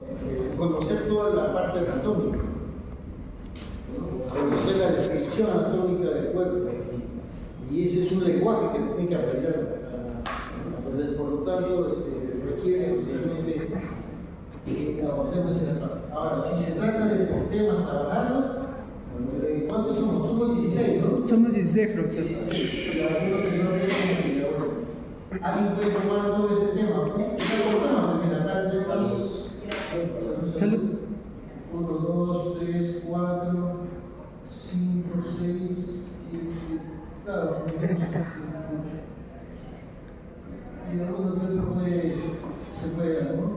Conocer toda la parte anatómica, conocer la descripción anatómica del cuerpo, y ese es un lenguaje que tiene que aprender. Por lo tanto, requiere justamente que abordemos esa parte. Ahora, si se trata de temas trabajarlos, ¿cuántos somos? Somos 16, ¿no? Somos 16, profesor. 16. Y algunos que no tenemos, alguien puede tomar todo este tema, ¿no? Mira, acá tenemos. Salud. 1, 2, 3, 4, 5, 6, 7. Claro, y algunos se puede, ¿no?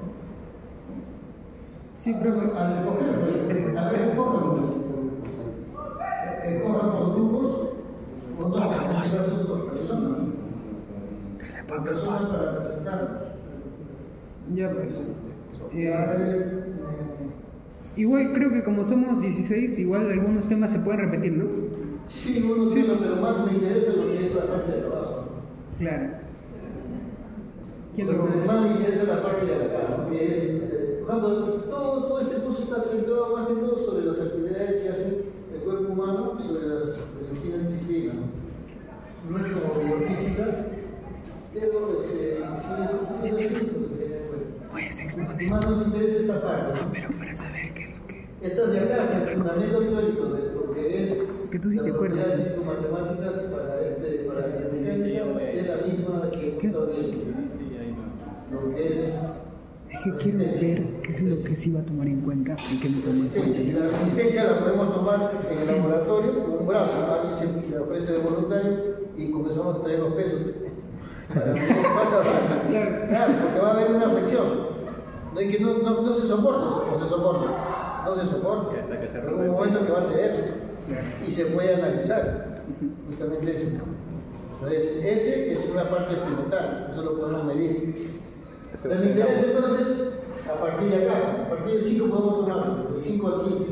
Sí, profe. Al escoger, a ver, escojan por grupos, o no, por personas, ¿no? Por personas para presentar. Ya, profesor. Igual creo que como somos 16, igual algunos temas se pueden repetir, ¿no? Sí, uno tiene, pero más me interesa lo que es la parte de abajo. Claro. Lo que más me interesa es la parte de acá, ¿no? Que es, por ejemplo, todo este curso está centrado más que todo sobre las actividades que hace el cuerpo humano, sobre las distintas disciplinas. No es como biofísica, pero sí es Puedes exponer. más nos interesa esta parte. No, pero para saber qué es lo que... Esta de acá es el fundamento teórico de lo que es que tú sí te acuerdas. las físico-matemáticas para la mecánica, es la misma que hemos viendo. Lo que es... Es que quiero ver qué es lo que se iba a tomar en cuenta y qué no tomar en cuenta. La resistencia la podemos tomar en el laboratorio con un brazo, alguien se ofrece de voluntario y comenzamos a traer los pesos. Claro, porque va a haber una flexión. No es que no se soporta, o se soporta. No se soporta. Hasta que se rompe. En un momento que va a ceder y se puede analizar. Justamente eso. Entonces, ese es una parte experimental, eso lo podemos medir. Pero me interesa entonces, a partir de acá, a partir del 5 podemos tomar, del 5 al 15.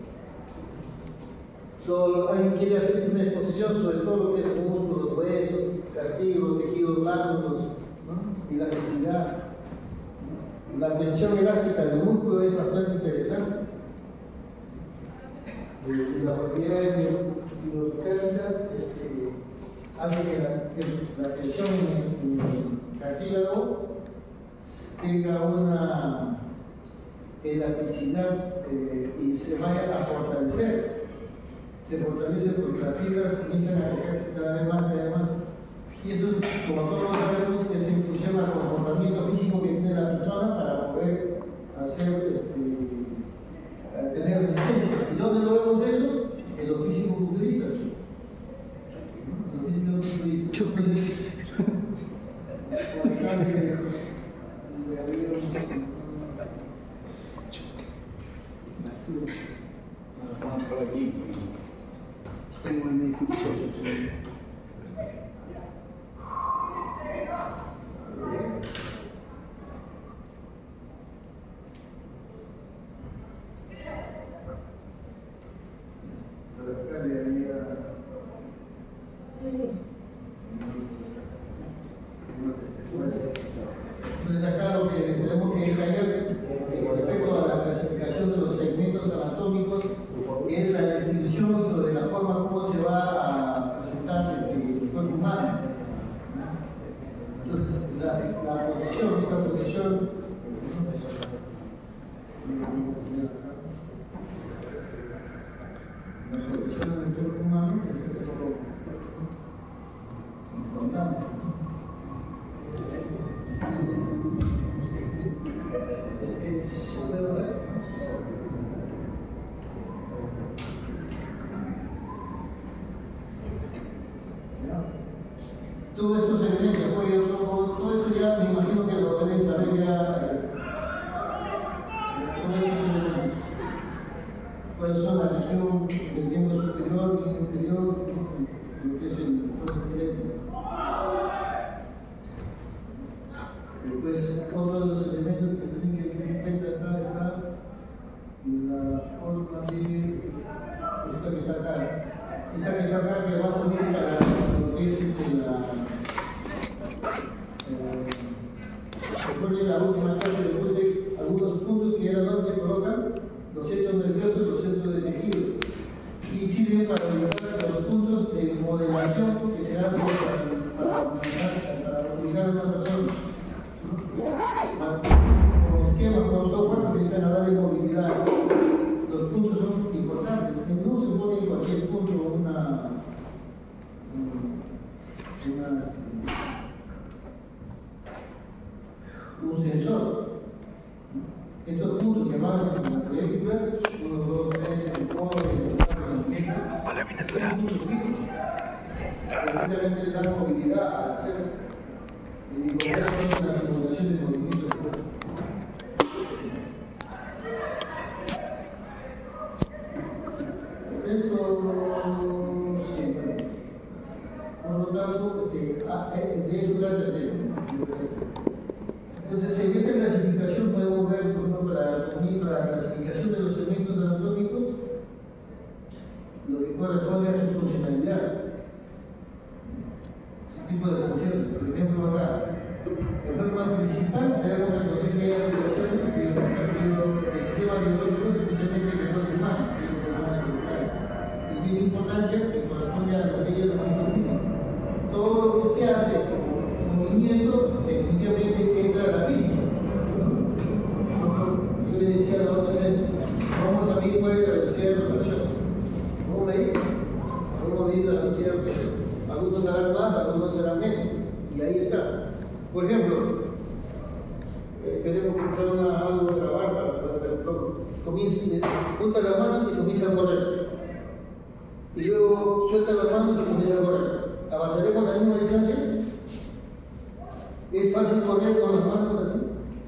Alguien quiere hacer una exposición sobre todo lo que es el músculo, los huesos, cartílagos, tejidos blandos, ¿no? Elasticidad. La tensión elástica del músculo es bastante interesante. Las propiedades biomecánicas hacen que la tensión en el cartílago tenga una elasticidad y se vaya a fortalecer. Se fortalece porque las fibras comienzan a agregarse cada vez más. Y eso, como todos lo sabemos, es en función al comportamiento físico que tiene la persona para poder hacer, tener resistencia. ¿Y dónde lo vemos eso? En los físico-culturistas. Por aquí. Entonces acá lo que tenemos que caer respecto a la clasificación de los segmentos anatómicos es la descripción sobre la forma como se va a presentar el cuerpo humano. Entonces la posición, esta posición del cuerpo humano es importante. Todos estos elementos, todo esto ya me imagino que lo deben saber ya. Todos estos elementos. ¿Cuáles son la región del miembro superior y inferior? Lo que es el cuerpo esquelético. Después, otro de los elementos que tienen que tener en cuenta acá está la forma de esta que está acá. Esta que está acá que va a servir para lo que es recuerden la última clase le puse algunos puntos que eran la nota se colocan los centros nerviosos, los centros de tejido, y sirven para ubicar los puntos de modelación que se hacen para ubicar a una persona. Con esquemas, con software, empiezan a darle movilidad. Los puntos son importantes, porque no se pone en cualquier punto un sensor. Estos puntos llamados en las películas, 1, 2, 3, el codo, Hola, miniatura. realmente le dan movilidad al hacer una simulación de movimiento. Esto siempre. Por lo tanto, de eso trata el tema. Entonces, en esta clasificación podemos ver, por ejemplo, para la clasificación de los segmentos anatómicos, lo que corresponde a su funcionalidad, su tipo de función. Por ejemplo, acá, el forma principal debemos reconocer que hay aplicaciones del sistema biológico, especialmente el cuerpo humano, que es lo que vamos a explicar, y tiene importancia que corresponde a la ley de la física. Todo lo que se hace como movimiento, definitivamente entra a la física. Yo le decía la otra vez, vamos a medir cuál es la velocidad de rotación. ¿Cómo medir? ¿Cómo medir la velocidad de rotación? Algunos harán más, algunos harán menos. Y ahí está. Por ejemplo, queremos comprar algo de grabar junta las manos y comienza a correr. Y luego suelta las manos y comienza a correr. ¿Avanzaremos la misma distancia? ¿Es fácil correr con las manos así?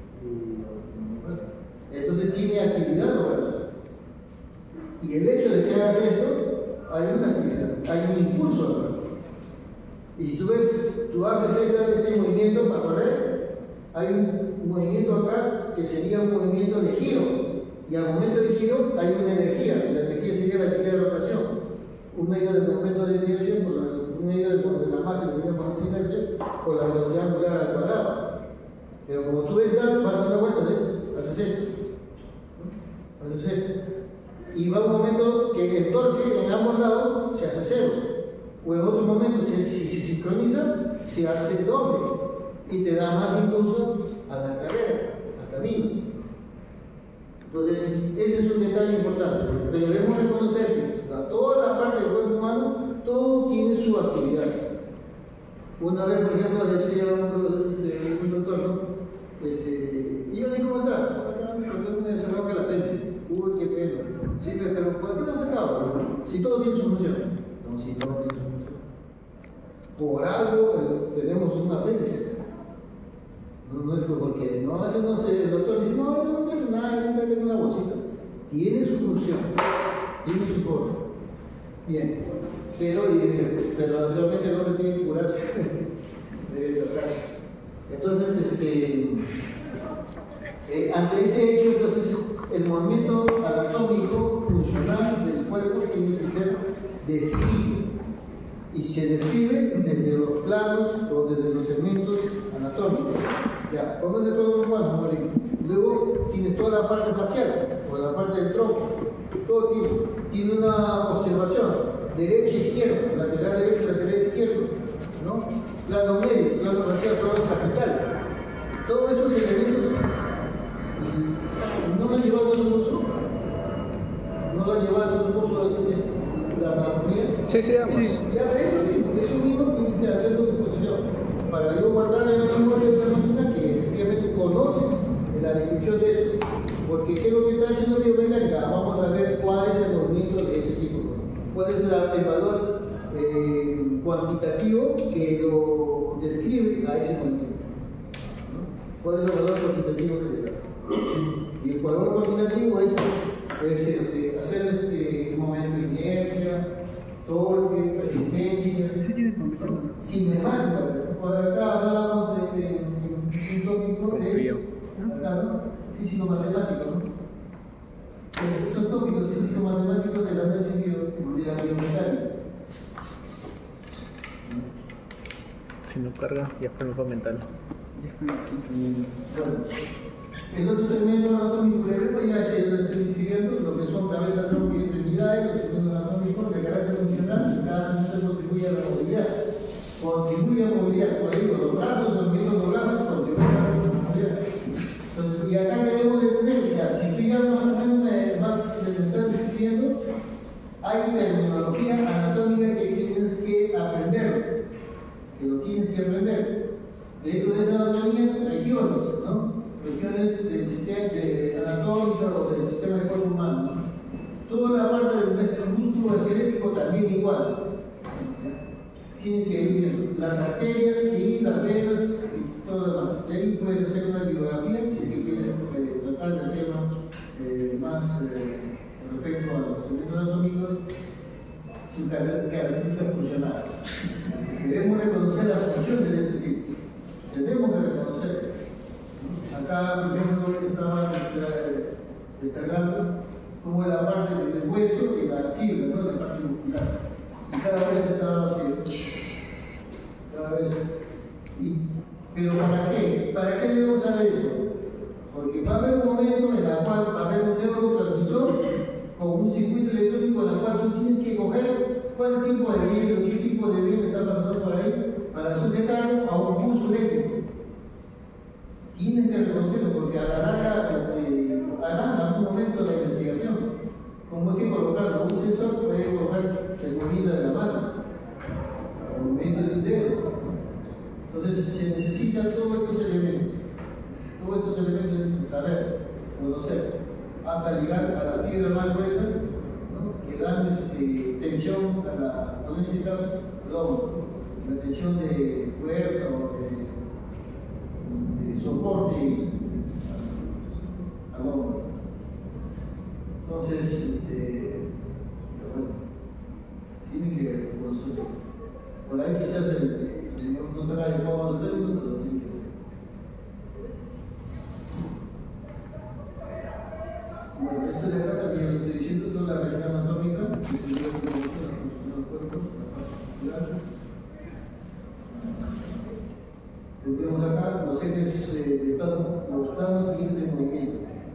Entonces tiene actividad los brazos. Y el hecho de que hagas esto, hay una actividad, hay un impulso acá. Y si tú haces este movimiento para correr, hay un movimiento acá que sería un movimiento de giro. Y al momento de giro hay una energía. La energía sería la energía de rotación. Un medio del momento de inercia, un medio de la masa que sería el momento de inercia, por la velocidad angular al cuadrado. Pero como tú ves, vas dando vueltas, haces esto. Haces esto. Y va un momento que el torque en ambos lados se hace cero. O en otro momento, si sincroniza, se hace doble. Y te da más impulso a la carrera, al camino. Entonces, ese es un detalle importante. Pero debemos reconocer que toda la parte del cuerpo humano, todo tiene su actividad. Una vez, por ejemplo, decía un doctor, ¿no? Y yo le dije, ¿cómo está? ¿Por qué me sacaron el apéndice? Uy, qué pena. Sí, pero ¿por qué me han sacado? Si todo tiene su función. No, si todo tiene su función. Por algo tenemos un apéndice. No es porque, no, eso no sé, el doctor dice, no, eso no te hace nada, no te una bolsita. Tiene su función, tiene su forma. Bien, pero realmente no me tiene que curarse. Entonces, ante ese hecho, entonces, el movimiento anatómico funcional del cuerpo tiene que ser descrito. Y se describe desde los planos o desde los segmentos anatómicos. Ya, conoce todo lo humano, luego tienes toda la parte facial, o la parte del tronco. Todo tiene una observación, derecho, izquierdo, lateral derecho, lateral izquierdo, ¿no? Plano medio, plano facial, plano sagital. Todos esos elementos no lo han llevado a todo el curso. No lo han llevado a todo el curso la anatomía. Sí. Ya eso mismo tienes que hacerlo de exposición. Para yo guardar en la memoria de la máquina que efectivamente conoces la descripción de eso. Porque ¿qué es lo que está haciendo biomecánica? Vamos a ver cuál es el movimiento de ese tipo. Cuál es el valor cuantitativo que lo describe a ese movimiento. ¿Cuál es el valor cuantitativo que le da? Y el valor cuantitativo es hacer un momento de inercia, torque, resistencia, cinemática. Por acá hablábamos de un tópico de físico-matemático, ¿no? Estos tópicos físico-matemáticos de la biomecánica. Si no carga, ya fue el mental. Bueno. El otro segmento anatómico que vemos ya se lo estoy describiendo, lo que son cabeza, tronco y extremidades, los segmentos anatómicos de carácter funcional, cada segmento contribuye a la movilidad. Contribuye a la movilidad, por ejemplo, los brazos, los miembros de los brazos contribuyen a la movilidad. Entonces, y acá debemos de tener, ya, si tú ya más o menos me estás describiendo, hay terminología anatómica que tienes que aprender, que lo tienes que aprender. Dentro de esa anatomía, regiones, ¿no? Regiones del sistema anatómico o del sistema del cuerpo humano. Toda la parte del músculo esquelético también igual. Tienes que ir viendo las arterias y las venas y todo lo demás. De ahí puedes hacer una bibliografía si es que quieres tratar de hacer más respecto a los segmentos anatómicos, sus características funcionales. Debemos reconocer las funciones de este tipo. Debemos reconocer. Acá, por ejemplo, estaba descargando como la parte del hueso y la fibra, ¿no? La parte muscular. Y cada vez está haciendo. Cada vez. Pero ¿para qué? ¿Para qué debemos saber eso? Porque va a haber un momento en el cual va a haber un neurotransmisor con un circuito electrónico en el cual tú tienes que coger cuál tipo de bien o qué tipo de bien está pasando por ahí para sujetarlo a un pulso eléctrico. Tienes que reconocerlo porque a la larga harán algún momento la investigación. Como hay que colocarlo, un sensor puede colocar el movimiento de la mano, el movimiento del dedo. Entonces se necesitan todos estos elementos. Todos estos elementos deben saber, conocer, hasta llegar a las fibras más gruesas, ¿no? Que dan tensión a la, en este caso, la tensión de fuerza o de soporte al hombro. Entonces, bueno, tienen que conocerse. Por ahí quizás no será de cómo los términos, pero tienen que ser. Bueno, esto de acá también lo estoy diciendo, toda la región anatómica, que se dio en los cuerpos, la parte muscular. Tenemos acá los ejes de los planos y de movimiento.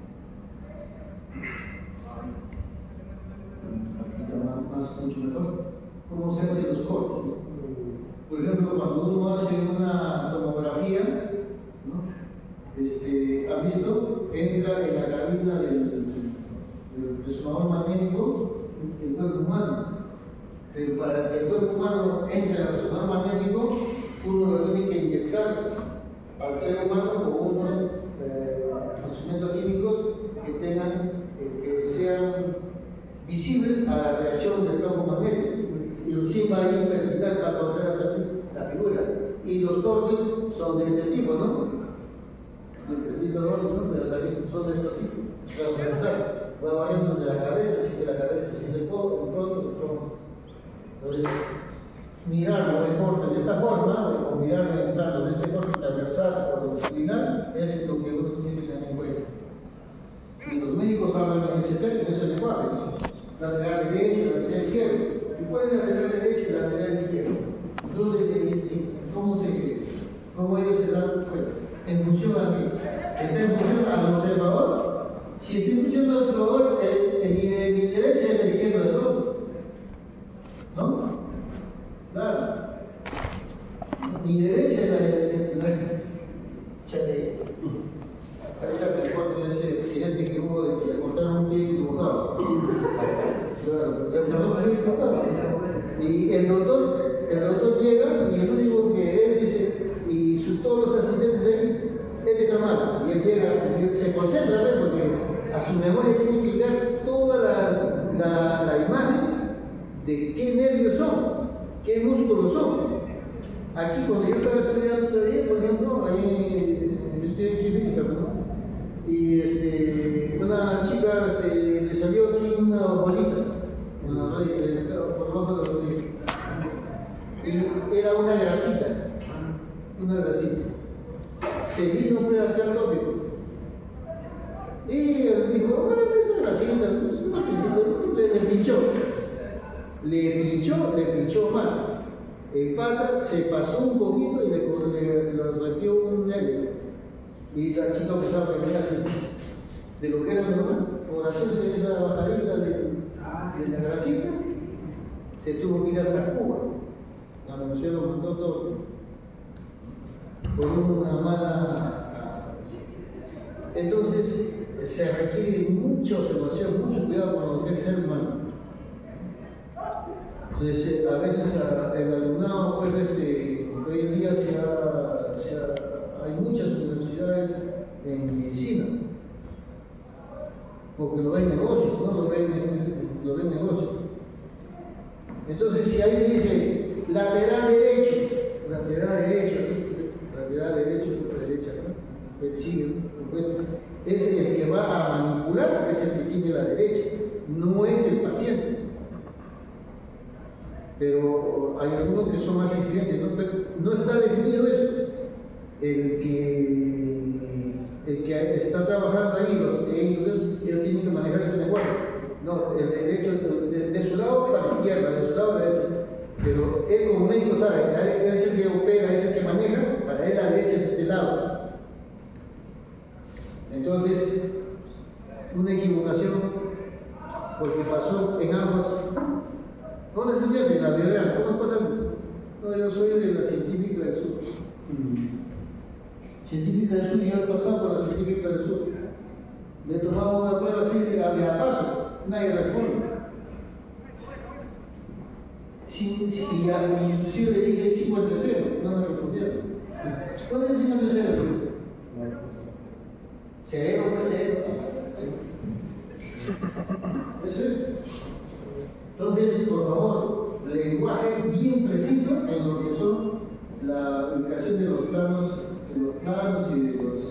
Aquí está mucho mejor. ¿Cómo se hacen los cortes? Por ejemplo, cuando uno hace una tomografía, ¿no? ¿Han visto? Entra en la cabina del resonador magnético el cuerpo humano. Pero para que el cuerpo humano entre en el resonador magnético, uno lo tiene que inyectar al ser humano con unos instrumentos químicos que sean visibles a la reacción del campo magnético. Y recién va a ir permitir para conocer la figura. Y los cortes son de este tipo, ¿no? Pero también son de este tipo. Transversal. Va variando de la cabeza, si es el tronco. Entonces, mirarlo de corte de esta forma, o mirarlo entrando de este corte transversal o longitudinal, es lo que uno tiene que tener en cuenta. Y los médicos hablan en ese término, eso es lenguaje. Lateral derecho, lateral izquierdo. ¿Y cuál es el lateral derecho y el lateral izquierdo? ¿Cómo ellos se dan cuenta? En función a qué? ¿Está en función al observador? Si está en función al observador, mi derecha es la izquierda de todo. ¿No? Claro. Mi derecha es la parece que recuerdo de ese accidente que hubo de que le cortaron un pie equivocado. Claro, y el doctor llega y el único que él dice, y todos los asistentes de ahí, es de tamaño. Y él llega y él se concentra, ¿ves? Porque a su memoria tiene que llegar toda la imagen de qué nervios son, qué músculos son. Aquí, cuando yo estaba estudiando todavía, por ejemplo, ahí yo estoy en física, ¿no? Y una chica le salió aquí una bolita en la rodilla, por debajo de la rodilla. Y era una grasita. Se vino aquí al tópico. Y él dijo, bueno, es una grasita, es una grasita, le pinchó mal. El pata se pasó un poquito y le rompió un nervio. Y la chica empezaba a pelearse de lo que era normal, por hacerse esa bajadita de la grasita, se tuvo que ir hasta Cuba. La universidad lo mandó todo por una mala. Entonces se requiere mucha observación, mucho cuidado con lo que es ser humano. Entonces a veces el alumnado, pues hoy en día hay muchas universidades en medicina, porque lo ven negocio, no lo ven negocio. Entonces si ahí dice lateral derecho, derecha, ¿no? Él sigue, pues es el que va a manipular, es el que tiene la derecha, no es el paciente. Pero hay algunos que son más exigentes, ¿no? Pero no está definido eso. El que está trabajando ahí, ellos tienen que manejar ese lenguaje. No, el derecho de su lado para la izquierda, de su lado para la derecha. Pero él como médico sabe, es el que opera, es el que maneja, para él la derecha es este lado. Entonces, una equivocación, porque pasó en ambas. ¿Dónde estudiaste? En la Villarreal. ¿Cómo es pasando? No, yo soy de la Científica del Sur. Científica del Sur, y yo he pasado por la Científica del Sur. Le tomaba una prueba así de a paso, nadie responde. Y inclusive le dije 5 entre 0, no me respondieron. ¿Cuál es el 5 entre 0? 0, pues 0. Eso es. Entonces, por favor, lenguaje bien preciso en lo que son la ubicación de los planos y de los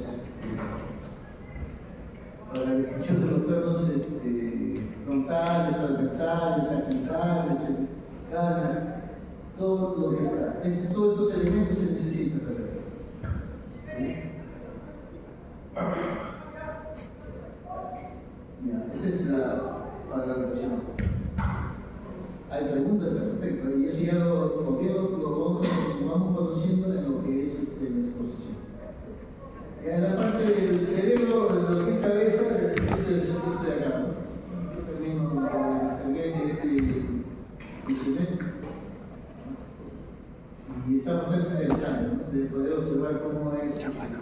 para la descripción de los planos frontales, transversales, sagittales, cervicales, todo lo que está. Todos estos elementos se necesitan también. Esa es la ubicación. Hay preguntas al respecto, y eso ya lo vamos conociendo en lo que es la exposición. En la parte del cerebro, de lo que es cabeza, este de acá, ¿no? Yo también lo descargué de este instrumento. Y está bastante interesante, ¿no? De poder observar cómo es.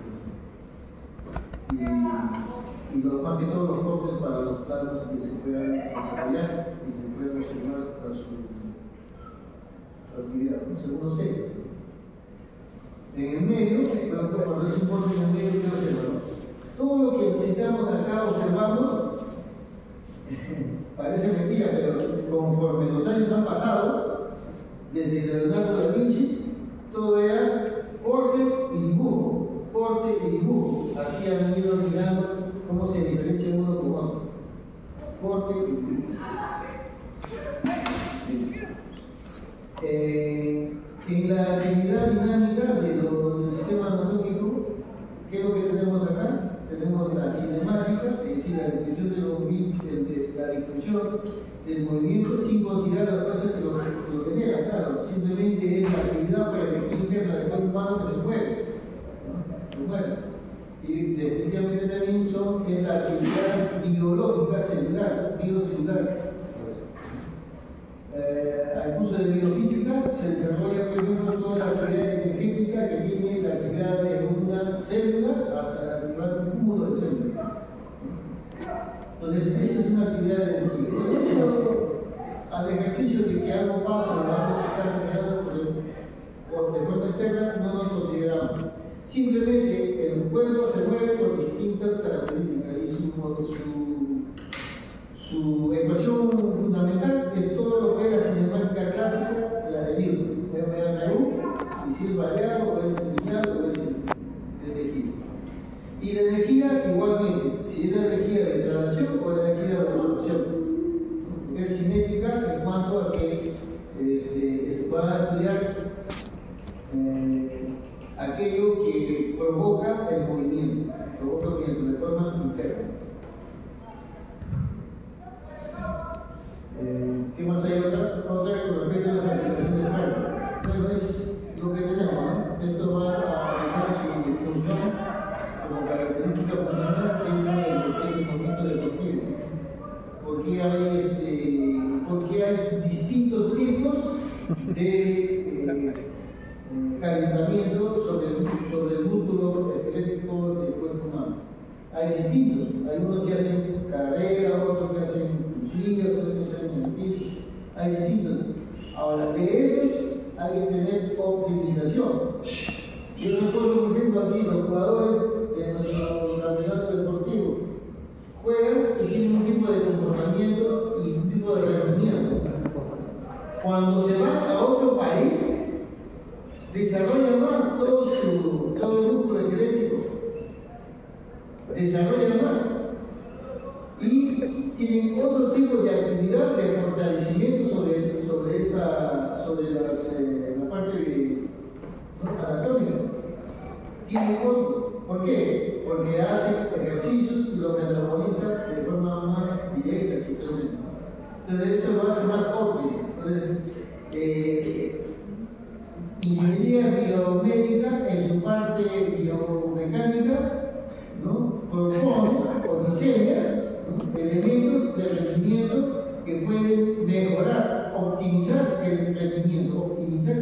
Y más que todos los cortes para los planos que se puedan desarrollar y se puedan observar para su actividad, ¿no? Según lo sé. En el medio, cuando es un corte en el medio, ¿qué observamos? Todo lo que necesitamos acá observamos, parece mentira, pero conforme los años han pasado, desde Leonardo da Vinci, todo era corte y dibujo. Así han ido mirando cómo se diferencia uno con otro. Corte y dibujo. En la actividad dinámica del sistema anatómico, ¿qué es lo que tenemos acá? Tenemos la cinemática, es decir, la descripción del movimiento sin considerar las fuerzas que lo genera, claro. Simplemente es la actividad para elegir interna del cuerpo humano que se mueve. Y definitivamente también es la actividad biológica celular, biocelular. Al curso de biofísica se desarrolla, por ejemplo, toda la actividad energética que tiene la actividad de una célula hasta activar un cúmulo de células. Entonces, esa es una actividad de energía. Por eso, al ejercicio de que algo pasa o algo se está generando de forma externa, no nos consideramos. Simplemente el cuerpo se mueve con distintas características y su ecuación fundamental es todo lo que es la cinemática clásica, la de Newton, MRU, y si es variable o es lineal o es de giro. Y la energía igualmente, si es la energía de traslación o la energía de rotación, es cinética en cuanto a que van a estudiar aquello que provoca el movimiento de forma interna. ¿Qué más hay otra con respecto a las aplicaciones de hardware? Bueno, es lo que tenemos, ¿no? Esto va a tener su función como para porque hay distintos tipos de calentamiento sobre el músculo esquelético del cuerpo humano. Hay distintos, hay unos que hacen carrera, otros que hacen cuclillas, otros que hacen en el piso, hay distintos. Ahora, de esos hay que tener optimización. Yo recuerdo, por ejemplo, aquí los jugadores de nuestro campeonato deportivo juegan y tienen un tipo de comportamiento y un tipo de rendimiento. Cuando se van a otro país, desarrollan más todo el músculo esquelético, desarrollan más y tienen otro tipo de actividad de fortalecimiento sobre la parte anatómica. Tienen otro. ¿Por qué? Porque hacen ejercicios y lo metabolizan de forma más directa que se. Entonces eso lo hace más óptimo. Entonces, ingeniería biomédica en su parte biomecánica, ¿no? Propone o diseña, ¿no?, elementos de rendimiento que pueden mejorar, optimizar el rendimiento.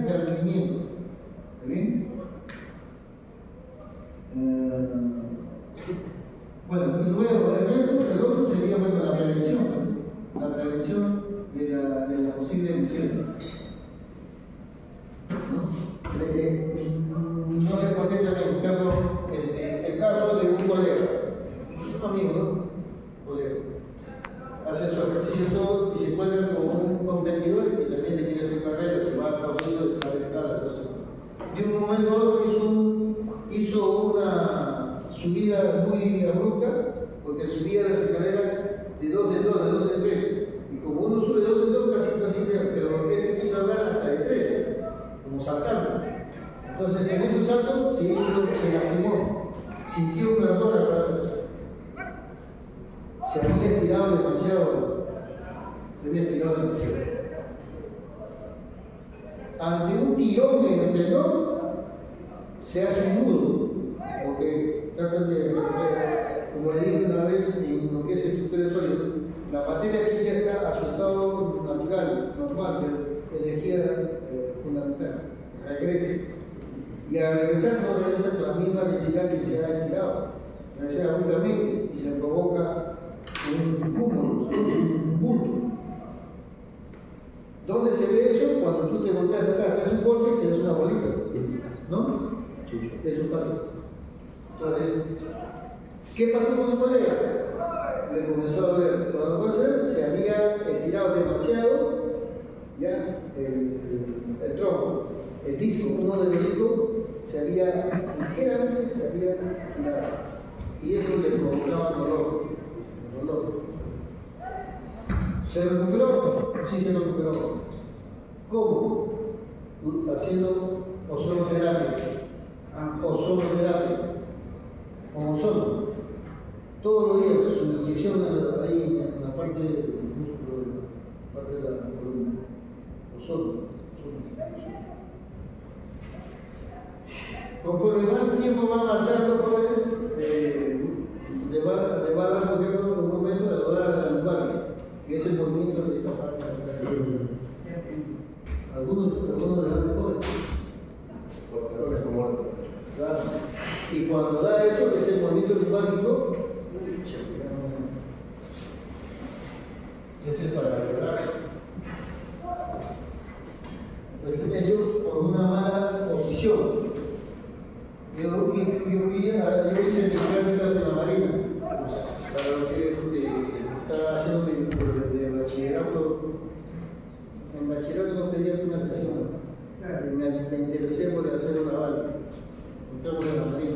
¿Está bien? Bueno, y luego el otro sería, bueno, la prevención de la posible lesión. No les conté también, por ejemplo, el caso de un colega, un amigo, ¿no? Colega, hace su ejercicio y se encuentra con un competidor que también le quiere hacer carrera, que va corriendo de escala. Entonces, de un momento a otro hizo una subida muy abrupta, porque subía las escaleras de 2 en 3. Y como uno sube de 2 en 2, casi pero él quiso hablar hasta de 3, como saltando. Entonces, en esos saltos se lastimó, sintió un ardor acá atrás. Se había estirado demasiado. Ante un tirón en el tendón, se hace un nudo, porque tratan de, como le dije una vez, en lo que es estructura sólido, la materia aquí ya está a su estado natural, normal, de energía fundamental, regresa. Y al regresar no regresa con la misma densidad que se ha estirado, regresa abruptamente y se provoca un cúmulo, un bulto. ¿Dónde se ve eso? Cuando tú te volteas acá, te das un golpe y se hace una bolita, ¿no? Eso pasa. Entonces, ¿qué pasó con el colega? Le comenzó a doler. Cuando se había estirado demasiado ya el tronco, el disco, uno del disco ligeramente se había tirado. Y eso le provocaba dolor. ¿Se recuperó? Sí, se recuperó. ¿Cómo? Haciendo ozonoterapia. Con ozono. Todos los días, su inyección ahí en la parte del músculo, parte de la columna. Ozono. Conforme el tiempo va avanzando, jóvenes, le va a dar, por ejemplo, un momento de lograr la lumbar, que es el movimiento de esta parte. Algunos le dan de jóvenes. Claro. Y cuando da eso, ese movimiento lumbárico, ese es para llorar. Entonces, ellos por una mala posición. Yo hice mis prácticas en la Marina, para lo que estaba haciendo de bachillerato. En bachillerato no pedía una tesis, me interesé por hacer una naval. Entramos en la Marina.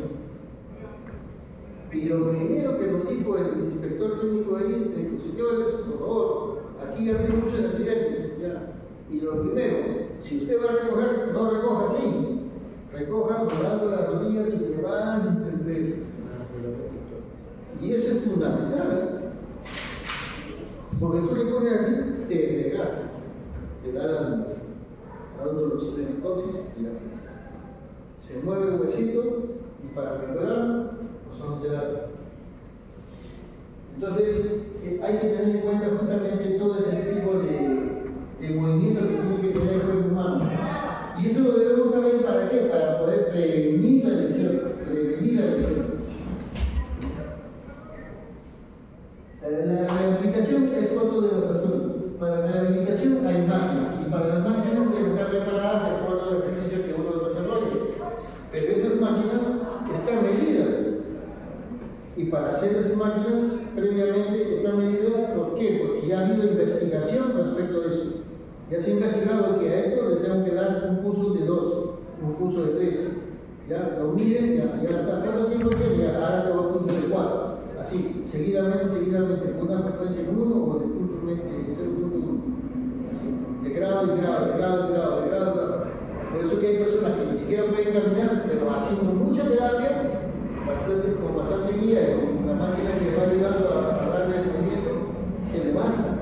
Y lo primero que nos dijo el inspector técnico ahí, me dijo: señores, por favor, aquí ha habido muchos accidentes. Ya. Y lo primero, si usted va a recoger, no recoja así. Recoja doblando las rodillas y levante el peso. Y eso es fundamental. Porque tú recoges así, te regastas. Te da dando los coxis y la se mueve el huesito y para recuperar ozonoterapia. Entonces, hay que tener en cuenta justamente de movimiento que tiene que tener el cuerpo humano. Y eso lo debemos saber para qué, para poder prevenir la lesión. La rehabilitación es otro de los asuntos. Para la rehabilitación hay máquinas, y para las máquinas deben estar preparadas de acuerdo al ejercicio que uno desarrolle. Pero esas máquinas están medidas. Y para hacer esas máquinas, previamente están medidas, ¿por qué? Porque ya ha habido investigación respecto a eso. Ya se ha investigado que a esto le tengo que dar un pulso de 2, un pulso de 3. Ya lo miden, ya está. ¿Cuánto tiempo tiene? Ahora tengo un pulso de 4. Así, seguidamente, una frecuencia en 1 o de punto 0.1. Así, de grado. Por eso que hay personas que ni siquiera pueden caminar, pero haciendo mucha terapia, con bastante guía, con una máquina que va ayudando a darle el movimiento, se levanta.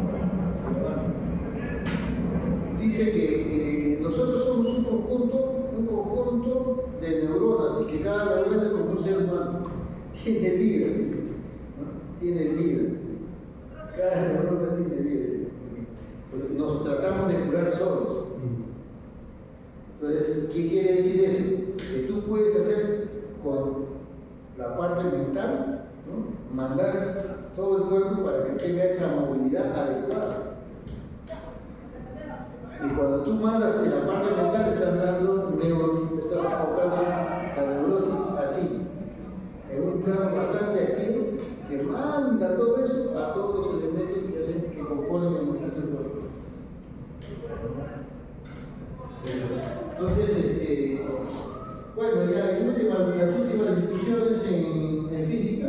Dice que nosotros somos un conjunto de neuronas y que cada neurona es como un ser humano. Tiene vida, dice. ¿No? Tiene vida. Cada neurona tiene vida. Porque nos tratamos de curar solos. Entonces, ¿qué quiere decir eso? Que tú puedes hacer con la parte mental, ¿no? Mandar todo el cuerpo para que tenga esa movilidad adecuada. Y cuando tú mandas en la parte mental, estás enfocando la neurosis así, en un plano bastante activo que manda todo eso a todos los elementos que componen el movimiento del cuerpo. Entonces, bueno, ya las últimas discusiones en física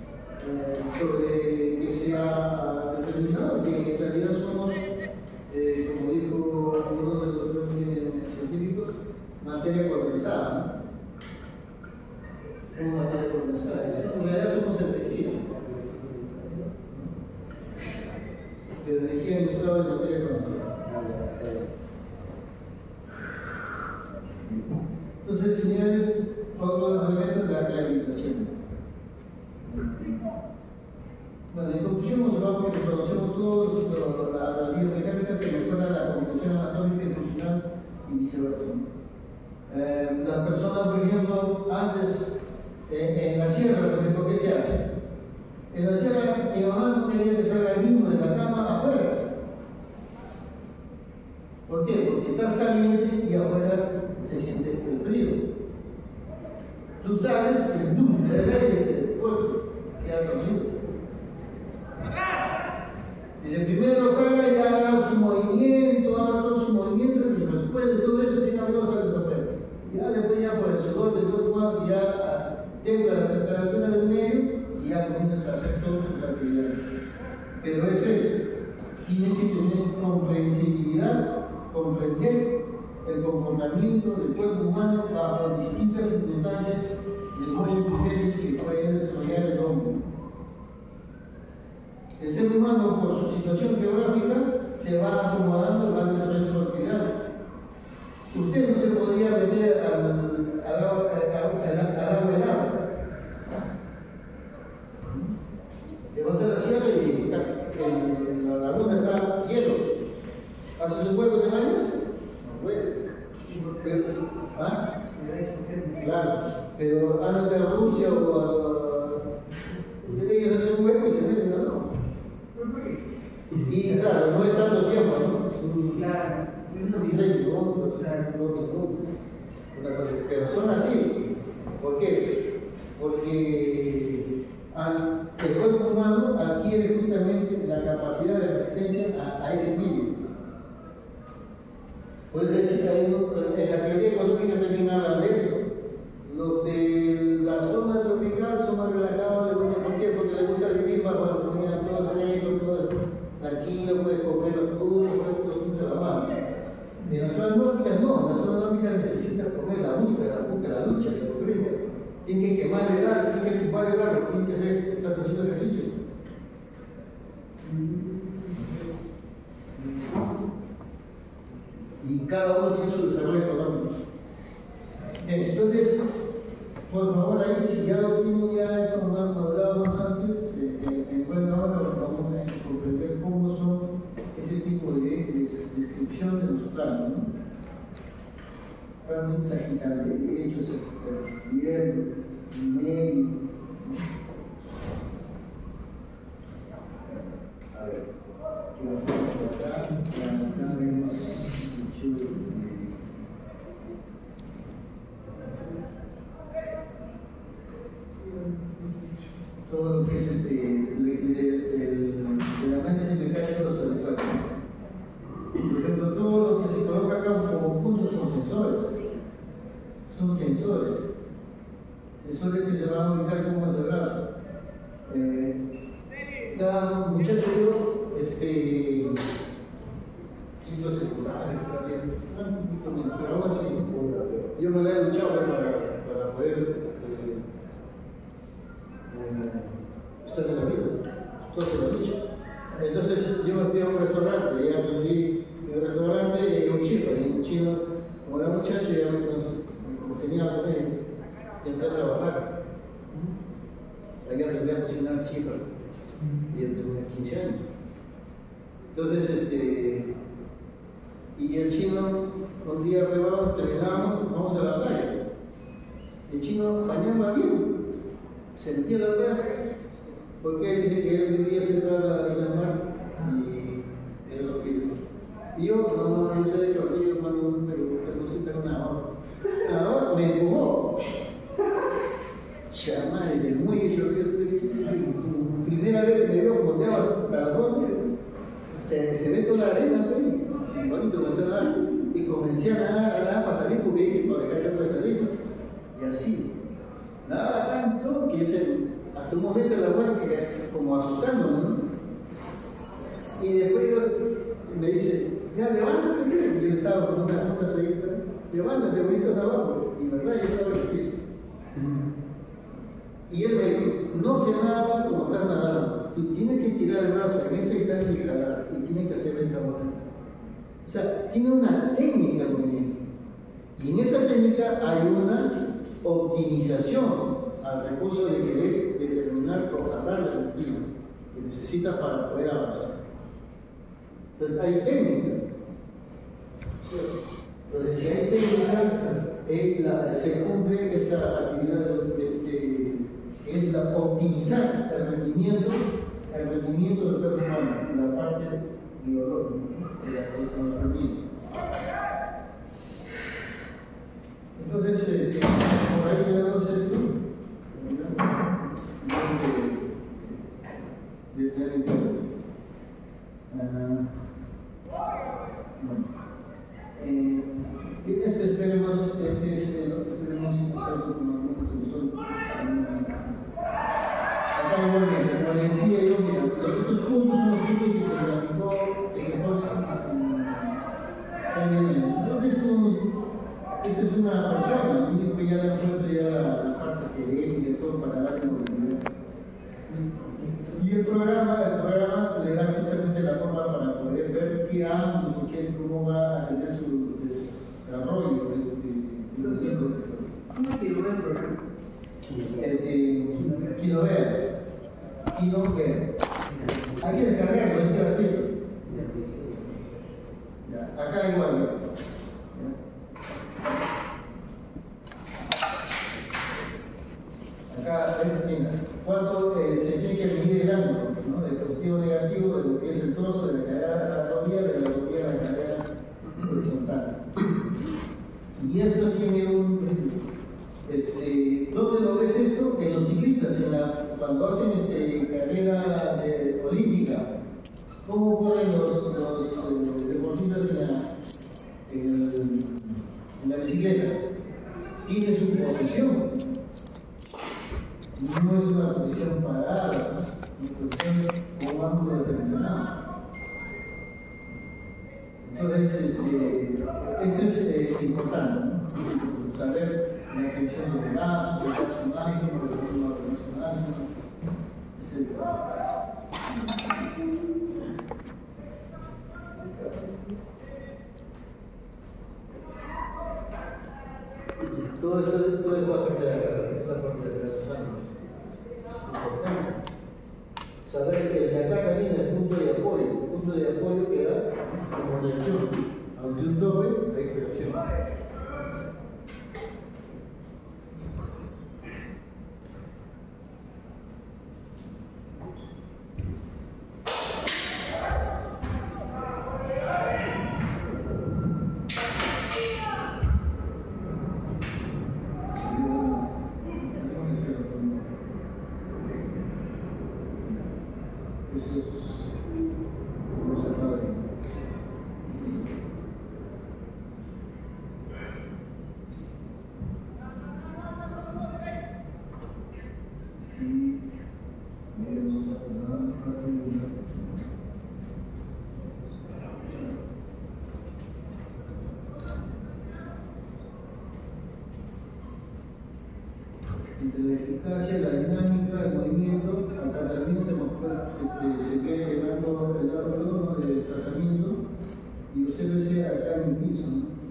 sobre que se ha determinado que en realidad somos, como dijo uno de los científicos, materia condensada. Somos materia condensada. En realidad somos energía. Pero energía en estado de materia condensada. Entonces, señores, todos los elementos de la rehabilitación. Bueno, en conclusión, observamos que conocemos todos la biomecánica que mejora la comunicación anatómica y funcional y viceversa. Las personas, por ejemplo, antes en la sierra, por ejemplo, ¿qué se hace? En la sierra, mi mamá tenía que sacar al niño de la cama afuera. ¿Por qué? Porque estás caliente y afuera se siente el frío. Tú sabes que el boom del aire te fuerza, queda torcido. Dice, primero salga y haga su movimiento, y después de todo eso, primero sale afuera. Ya después, ya por el sudor del cuerpo humano, ya templa la temperatura del medio y ya comienzas a hacer todas tus actividades. Pero eso tiene que tener comprensibilidad, comprender el comportamiento del cuerpo humano bajo distintas circunstancias de modos criterios que puede desarrollar el hombre. El ser humano, por su situación geográfica, se va acomodando, va desarrollando su actividad. Usted no se podría meter al agua helada. Le vas a la sierra y la laguna está hielo. ¿Haces un hueco de bañas? No puedes. ¿Ah? Claro, pero andan de Rusia o a. Usted tiene que hacer un hueco y se mete, ¿no? Y claro, no es tanto tiempo, ¿no? Claro. 3 minutos, 2 minutos. Pero son así. ¿Por qué? Porque el cuerpo humano adquiere justamente la capacidad de resistencia a ese medio. Puedes decir, en la teoría económica también hablan de eso. Los de la zona tropical son más relajados, ¿por qué? Porque les gusta vivir bajo la comunidad, todo fresco, todo tranquilo, puedes comer los crudos, puedes pinzar la mano. En las zonas nórdicas no, en las zonas nórdicas necesitas comer la lucha, que lo crees. Tienes que quemar el árbol, tienes que tumbar el árbol, tienes que hacer, estás haciendo ejercicio. Y cada uno tiene su desarrollo económico. Entonces, por favor, ahí si ya lo tienen ya eso más madurado más antes, en buena hora vamos a comprender cómo son este tipo de un sagital derecho, sagital izquierdo, medio. A ver, ¿qué va a estar por acá? Acá vemos todo lo que es el análisis mecánico de los adecuados. Por ejemplo, todo lo que se coloca acá como puntos son sensores. Son sensores. Sensores que se van a ubicar como el brazo. Cada muchacho yo, quinto seculares, pero aún así, yo me la he luchado para poder estar en la vida. Todo se lo he dicho. Entonces yo me fui a un restaurante, ya aprendí en el restaurante y un chino, como era muchacho, ya me congeniaba con él y entré a trabajar. Ahí aprendí a cocinar chipa y yo tenía 15 años. Entonces, y el chino, un día probamos, terminamos, vamos a la playa. El chino bañaba bien, se metía a la playa, porque él dice que él vivía cerca del mar y de los espíritus. Y yo, no, yo soy de Chorrillo, hermano, pero no sé, tengo nada. Ahora me empujó. Chamadre del muelle Chorrillo, primera vez que me veo como te se ve toda la arena, pues, igualito comencé a nadar. Y comencé a nadar para salir porque dije, para dejar que puede salir. Y así. Nada tanto que hasta un momento la agua como asustándome, ¿no? Y después me dice, ya levántate, y él estaba con una salita, levántate, porque estás abajo. Y verdad, yo estaba en el piso. Y él me dijo, no sé nada como estás nadando, tú tienes que estirar el brazo en esta distancia y jalar, y tienes que hacer esta manera. O sea, tiene una técnica muy bien. Y en esa técnica hay una optimización al recurso de querer determinar o jalar la energía que necesita para poder avanzar. Entonces hay técnica. Entonces si hay técnica, se cumple esta actividad es la optimizar el rendimiento del cuerpo humano, la parte biológica de la economía. Entonces, por ahí tenemos esto, de tener en cuenta. Esto esperemos hacerlo con alguna solución. Acá igualmente, como decía yo, mira, estos puntos son los puntos que se graficó, que se ponen esta es una persona, el único que ya le ha puesto ya la parte genética y todo para darle movilidad. Y el programa le da justamente la forma para poder ver qué ángulos o cómo va a tener su desarrollo. ¿Cómo se llama el programa? Kinovea. Hay que descargarlo, es gratuito. Acá igual. Acá es, mira, cuánto se tiene que medir el ángulo, ¿no? De positivo o negativo, de lo que es el trozo, de la cadera a la rodilla, de la rodilla a la cadera horizontal. Y eso tiene ¿dónde lo ves esto? En los ciclistas, cuando hacen carrera olímpica, ¿cómo corren los deportistas en la bicicleta? Tiene su posición. No es una posición parada, una posición con un ángulo determinado. Entonces, esto es importante, ¿no? Saber la tensión del brazo, del brazo máximo, del brazo máximo, etc. Todo eso afecta a la parte de los ángulos. Importante. Saber que de acá también el punto de apoyo. El punto de apoyo queda como reacción. Aunque un doble, hay reacción. hemos hablado de ello. Entre la eficacia, la dinámica, el movimiento, acatamiento, se ve el ángulo de desplazamiento y obsérvese acá en el piso,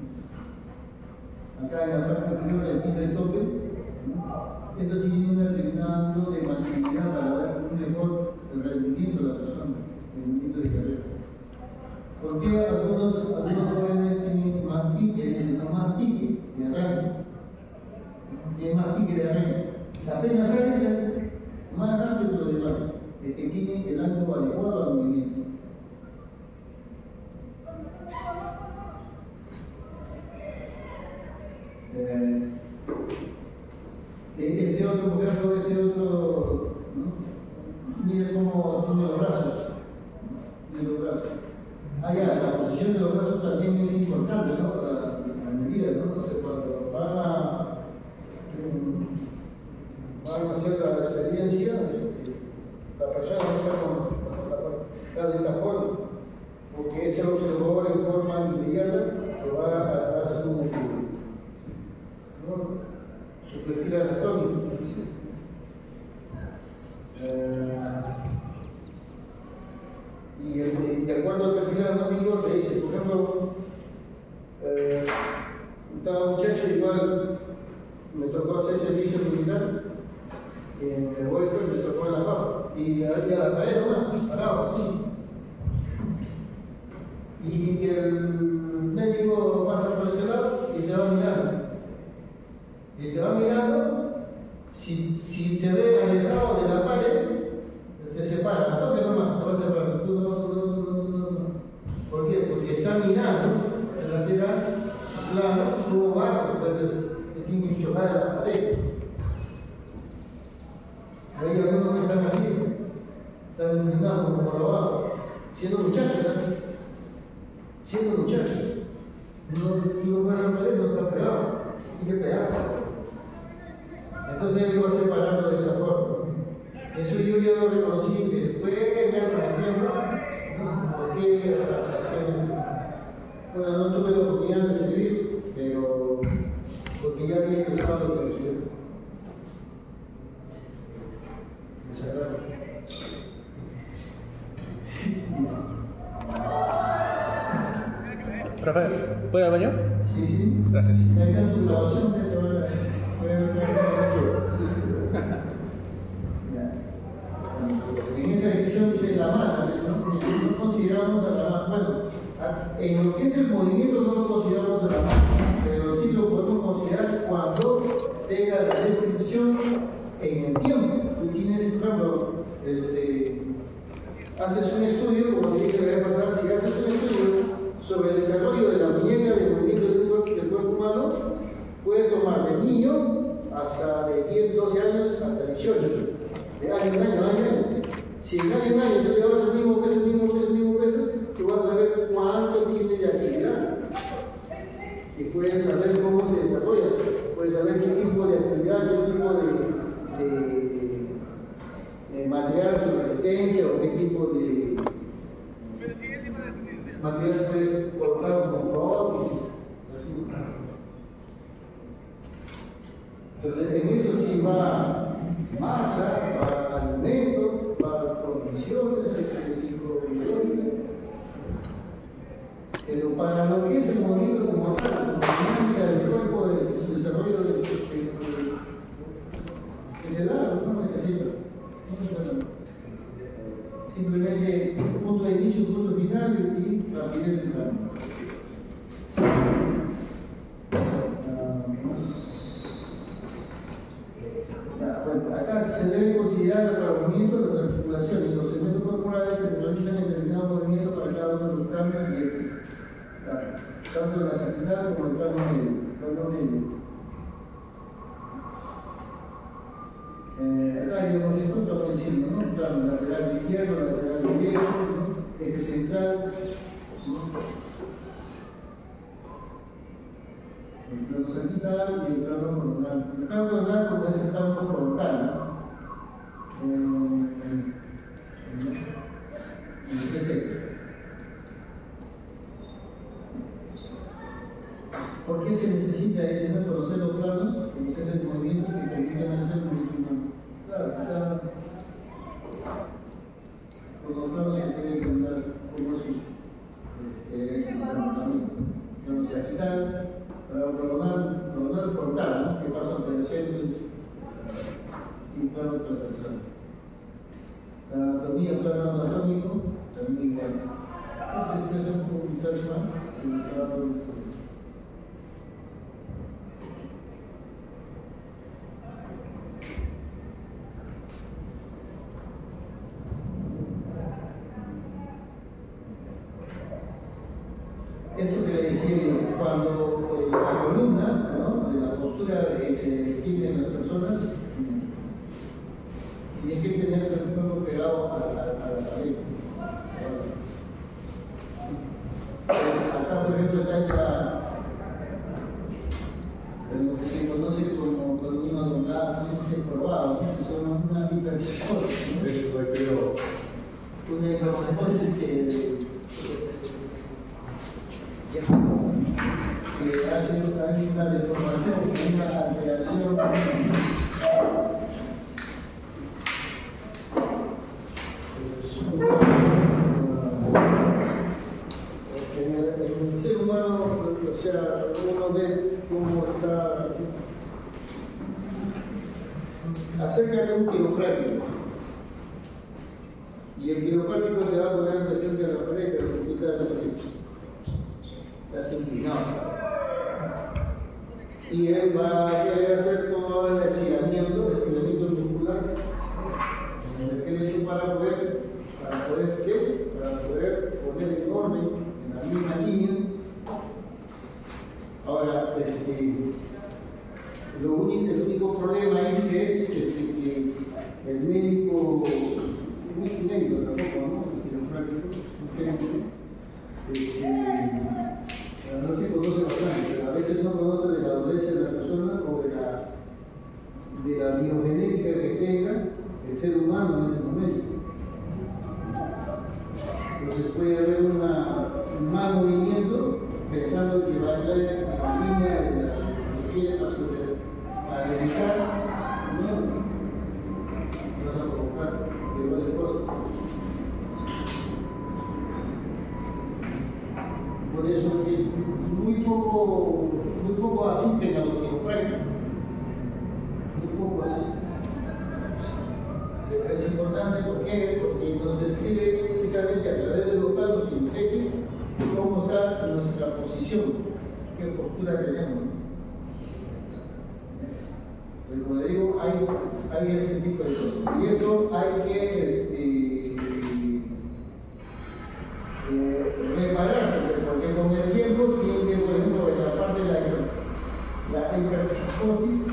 ¿no? Acá en la parte inferior del piso de tope, ¿no? Esto tiene un determinado ángulo de masividad para dar un mejor rendimiento a la persona, el movimiento de carrera. ¿Por qué algunos jóvenes tienen más pique? Dicen, no, más pique de arranque. Tiene más pique de arranque. Apenas sale más rápido que lo demás, el que tiene el ángulo adecuado al movimiento. Este otro, por ejemplo, ¿no? Mire cómo tiene los brazos. Tiene los brazos. La posición de los brazos también es importante, ¿no? La medida, ¿no? Entonces, cuando van a hacer la experiencia, la persona está de esta forma, porque ese observador en forma inmediata que va a hacer su perfil anatómico. Y de acuerdo al perfil anatómico te dice, por ejemplo, estaba muchacho igual me tocó hacer servicio militar en el Huayco, me tocó en la paz y a la pared parado así, y el médico pasa por ese lado y te va mirando, si te ve alejado de la pared te separa, a toque nomás, te va a separar, tú no. ¿Por qué? Porque está mirando el lateral plano, cómo va, que tiene que chocar a la pared. Hay algunos que están así, están iluminados como por abajo, siendo muchachos, tú no vas a la pared, no está pegado, tiene que pegarse. Entonces él va separando de esa forma. Eso yo ya lo reconocí después, ya lo entiendo, ¿no? Porque bueno, no tuve la oportunidad de servir, pero porque ya había empezado la universidad. Profe, ¿puedo ir al baño? Sí. Gracias. Ahí está tu grabación, en esta descripción dice la masa, no consideramos a la masa. Bueno, en lo que es el movimiento no lo consideramos a la masa, pero sí lo podemos considerar cuando tenga la descripción en el tiempo. Tú tienes, por ejemplo, haces un estudio, como te dije la vez pasada, si haces un estudio sobre el desarrollo de la muñeca del movimiento del cuerpo humano, puedes tomar de niño hasta de 10, 12 años hasta 18, de año en año. Si en año en año tú le vas al mismo peso, tú vas a ver cuánto tiene de actividad. Y puedes saber cómo se desarrolla, puedes saber qué tipo de actividad, qué tipo de material su resistencia o qué tipo de material puedes colocar como prótesis. Entonces, en eso sí va masa, para alimento, para condiciones psicobiológicas, pero para lo que es el movimiento como tal, la dinámica del cuerpo, de su desarrollo que se da, no necesita. Simplemente un punto de inicio, un punto final y rapidez de cambio. Bueno, acá se debe considerar el movimiento de las articulaciones y los segmentos corporales que se realizan en determinado movimiento para cada uno de los cambios y ejes, tanto en la saciedad como en el plano medio. acá ya hemos visto, estamos diciendo, ¿no? Plano lateral izquierdo, lateral derecho, ¿no? Eje central, ¿no? El plano sagital y el plano coronal. El plano coronal, como es el plano frontal, ¿no? En los tres ejes. ¿Por qué se necesita ese no conocer los planos? Conocer el movimiento que permiten hacer un movimiento. Claro, está. Con los planos se puede encontrar como su plano sagital, plano coronal frontal, ¿no? Que pasa por el centro y plano transversal. La anatomía, plano anatómico, también igual. Esta expresión un poco quizás más. Esto que decir, cuando la columna, ¿no? De la postura que se tiene las personas, tiene que tener el cuerpo pegado a la pared. Acá, por ejemplo, está lo que se conoce como columna doblada, probado, que son una hipercistosis, ¿no? Una hipercistosis que hace una deformación, una alteración en el ser humano, o sea, uno ve cómo está acerca de un quiropráctico y el quiropráctico te va a poner de frente a la pared, pero si tú estás así, estás inclinado. Y él va a querer hacer todo el estiramiento muscular en el esqueleto para poder ¿qué? Para poder poner en orden en la misma línea. Ahora, el único problema es que el médico, no es un médico tampoco, ¿no? No se conoce bastante, pero a veces no conoce de la dolencia de la persona o de la biogenética que tenga el ser humano en ese momento. Entonces puede haber un mal movimiento pensando que va a entrar en la línea de la que se quiere para realizar, ¿no? Vas a provocar de varias cosas. Por eso es muy poco asisten a los quiroprácticos. Muy poco asisten. Pero es importante porque nos describe justamente a través de los planos y los ejes cómo está nuestra posición, qué postura tenemos. Pero como le digo, hay este tipo de cosas. Y eso hay que repararse, porque con el tiempo tiene, por ejemplo, en la parte de la hipercistosis,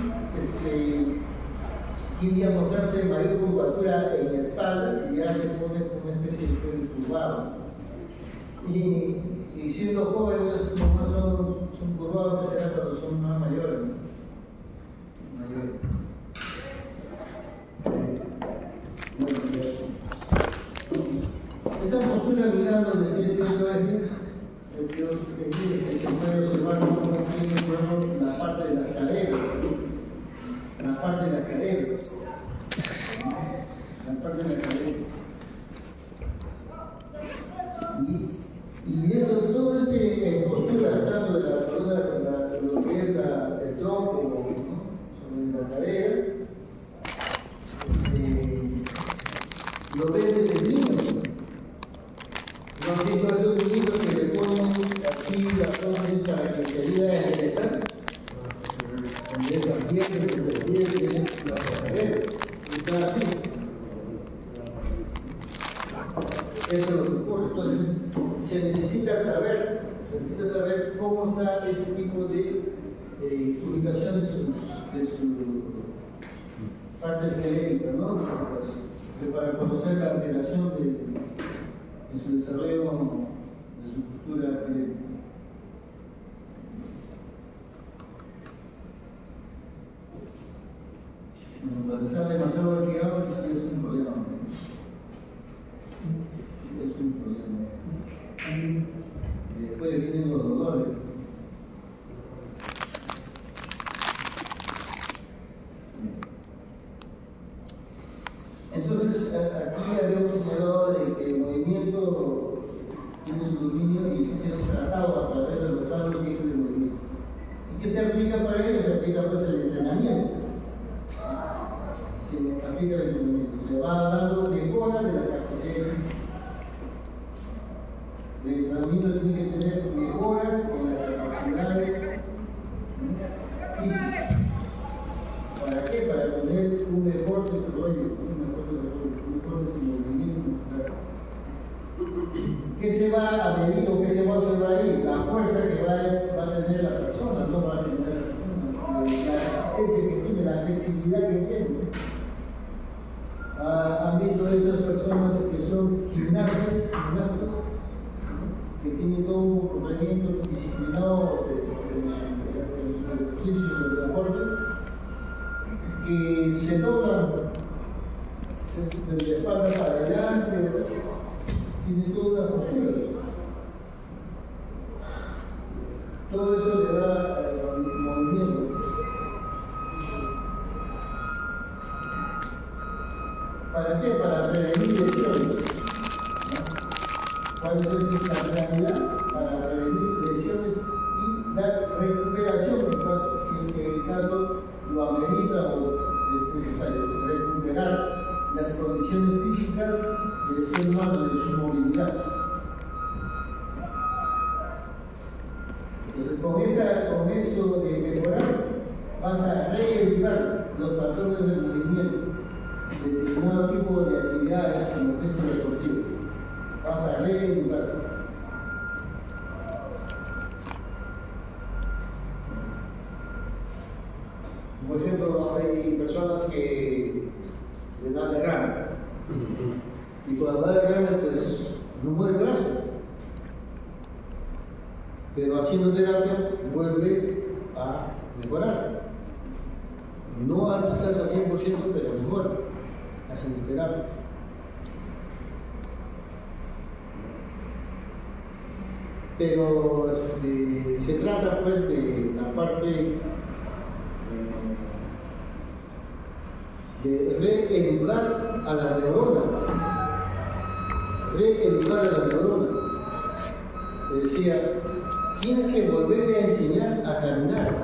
tiende a mostrarse mayor curvatura en la espalda y ya se pone como una especie de cuello turbado. Y siendo jóvenes, nomás son curvados, que será cuando son más mayores, ¿no? Esa postura mirando desde este eje, que se puede observar cómo tiene el cuerpo la parte de las caderas, la parte de la cadera, y eso, todo postura, tanto de la columna, lo que es el tronco, ¿no? Sobre la cadera, lo ven desde el niño. No han visto a esos niños que le ponen aquí las cosas para que se ayude a enderezar. Enderezan bien, la cadera, y está así. Eso es lo que ocurre. Entonces, se necesita saber cómo está ese tipo de ubicación parte esquelética, ¿no? Para conocer la alteración de su desarrollo de su estructura esquelética. Cuando está demasiado arqueado, es un problema. Es un problema. Y después vienen los dolores. Entonces, aquí habíamos señalado de que el movimiento tiene su dominio y es tratado a través de los planos que del movimiento. ¿Y qué se aplica para ello? Se aplica pues el entrenamiento. Se aplica el entrenamiento. Se va dando mejora de la capacidad física. El entrenamiento tiene que tener mejoras en las capacidades físicas. ¿Para qué? Para tener un mejor desarrollo, un mejor desenvolvimiento muscular. ¿Qué se va a medir o qué se va a observar ahí? La fuerza que va a tener la persona, no va a tener la persona, la resistencia que tiene, la flexibilidad que tiene. ¿Han visto esas personas que son gimnastas, que tienen todo un comportamiento disciplinado de su ejercicio de deporte, que se doblan de la espalda para adelante, tienen todas las posturas? Todo eso le da movimiento. ¿Para qué? Para prevenir lesiones. ¿Cuál es la finalidad? Para prevenir lesiones y dar recuperación, si es que el caso lo amerita o es necesario recuperar las condiciones físicas del ser humano, de su movilidad. Entonces, con eso de mejorar, vas a reeducar los patrones del movimiento de determinado tipo de actividades como gestos deportivos. Vas a reeducar. Por ejemplo, hay personas que le dan derrame. Y cuando da derrame, pues no mueve el brazo. Pero haciendo terapia vuelve a mejorar. No quizás al 100%, pero mejora haciendo terapia. Pero se trata pues de la parte de reeducar a la neurona. Reeducar a la neurona. Le decía, tienes que volverle a enseñar a caminar.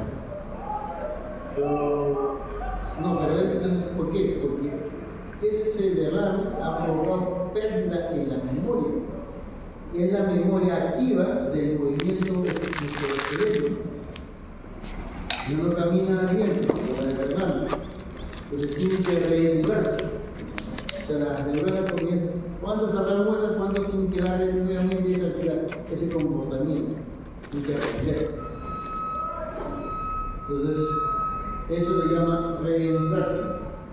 No, pero entonces, ¿por qué? Porque ese derrame ha provocado pérdida en la memoria. Es la memoria activa del movimiento de nuestro cerebro. Y uno camina bien con el derrame. Entonces tiene que reeducarse. O sea, la neurona comienza. ¿Cuándo sabrán cosas? ¿Cuándo tienen que darle nuevamente esa actividad, ese comportamiento? Tienen que aprender. Entonces, eso le llama reeducarse.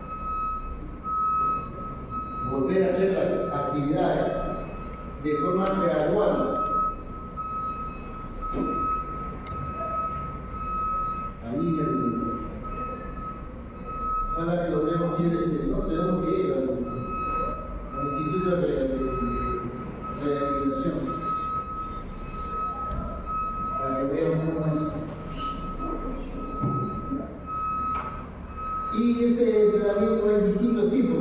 Volver a hacer las actividades de forma gradual. Ahí ojalá que logremos ir no tenemos que ir al Instituto de Rehabilitación para que vean cómo es. Y ese entrenamiento hay distintos tipos.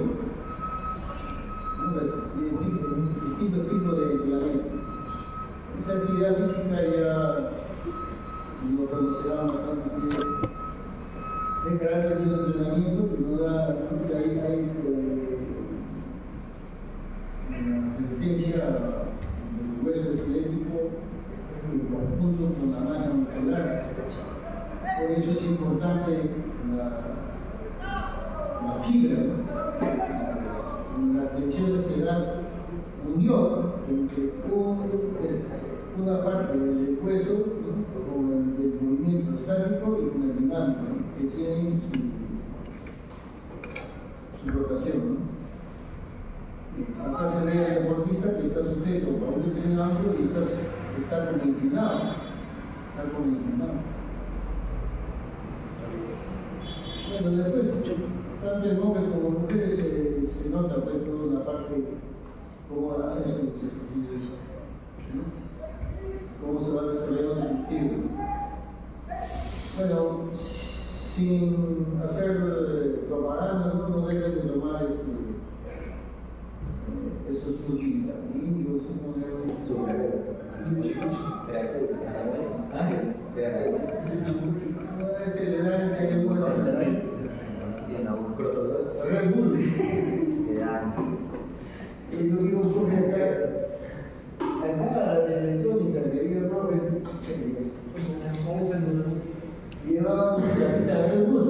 Distintos tipos de entrenamiento. Esa actividad física ya lo conocerán bastante. El carácter del entrenamiento que nos da hay resistencia del hueso esquelético en conjunto con la masa muscular. Por eso es importante la fibra, la tensión que da unión entre una parte del hueso con el del movimiento estático y con el dinámico, que tienen rotación, ¿no? Acá se ve el deportista que está sujeto a un determinado ángulo y está como inclinado. Está como inclinado. Bueno, después, tanto en hombres como en mujeres se nota pues toda la parte, cómo hacen sus ejercicios, ¿no? Cómo se va desarrollando el cultivo. Bueno, sin hacer propaganda, no dejen de tomar esos multivitaminos, Red Bull. Yo vivo un poco acá de electrónica, que había Robert, llevaba una cajita de Red Bull.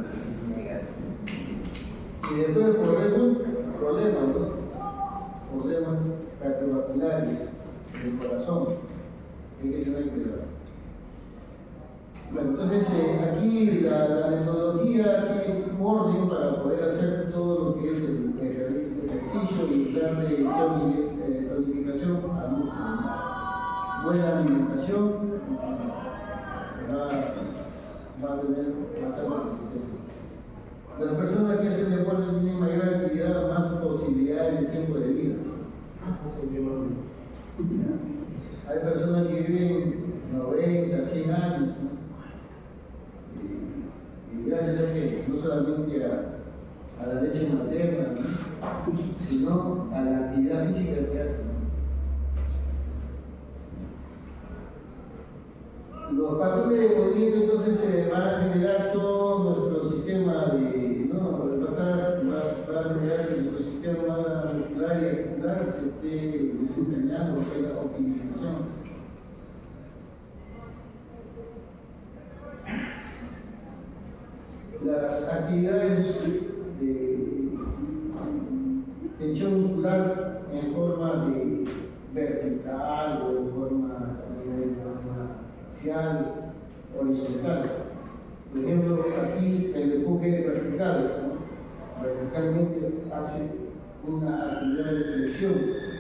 Y después por Red Bull, problemas, ¿no? Problemas cardiovasculares del corazón, que hay que tener cuidado. Bueno, entonces aquí la metodología tiene un orden para poder hacer todo lo que es el ejercicio y darle tonificación al músculo. Buena alimentación va a tener bastante resistencia. Las personas que hacen deporte tienen mayor actividad, más posibilidades de tiempo de vida. Hay personas que viven 90, 100 años, ¿no? Y gracias a que no solamente a la leche materna, ¿no? Sino a la actividad física que hacen. Los patrones de movimiento entonces se van a generar todo nuestro sistema de, ¿no? Va a generar que nuestro sistema muscular y articular se esté desempeñando en la optimización. Las actividades de tensión muscular en forma de vertical o en forma axial, horizontal. Por ejemplo, aquí el empuje vertical, ¿no? Verticalmente hace una actividad de flexión.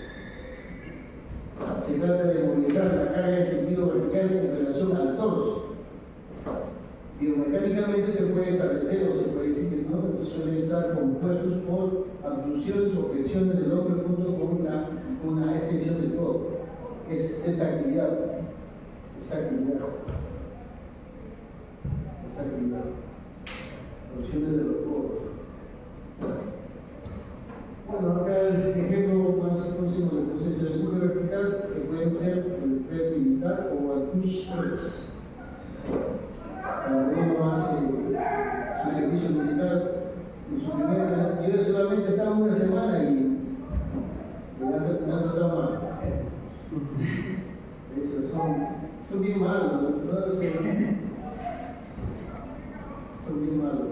Se trata de movilizar la carga en sentido vertical en relación al torso. Biomecánicamente se puede establecer o se puede decir que no, suelen estar compuestos por abducciones o flexiones del hombro junto con una extensión del codo. Es esa actividad. Flexiones de los codos. Bueno, acá el ejemplo más próximo de el empuje vertical, que puede ser el press militar o el push press. Cuando uno hace su servicio militar, yo solamente estaba una semana y me han tratado mal. Esos son bien malos, ¿no? Son bien malos.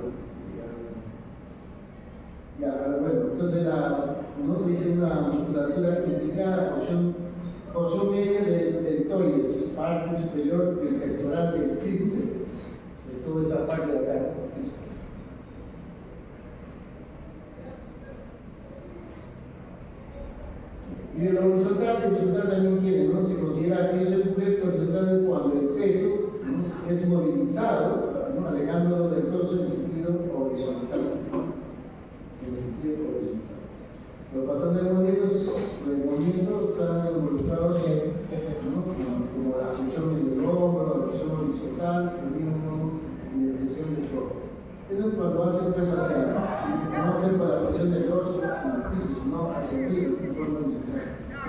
Ya, bueno, entonces uno dice una musculatura implicada, porción media del deltoides, parte superior del pectoral del tríceps. Toda esa parte de acá. Y el horizontal también tiene, ¿no? Se considera aquellos empujes horizontales cuando el peso, ¿no? Es movilizado, ¿no? Alejándolo del torso en sentido horizontal. Los patrones de movimiento están involucrados ¿no? como la flexión del hombro, la flexión horizontal, el mismo y la extensión del torso. Eso cuando hacen pues hacia, no hacen con la flexión del torso en el piso, sino hacia arriba, de forma horizontal.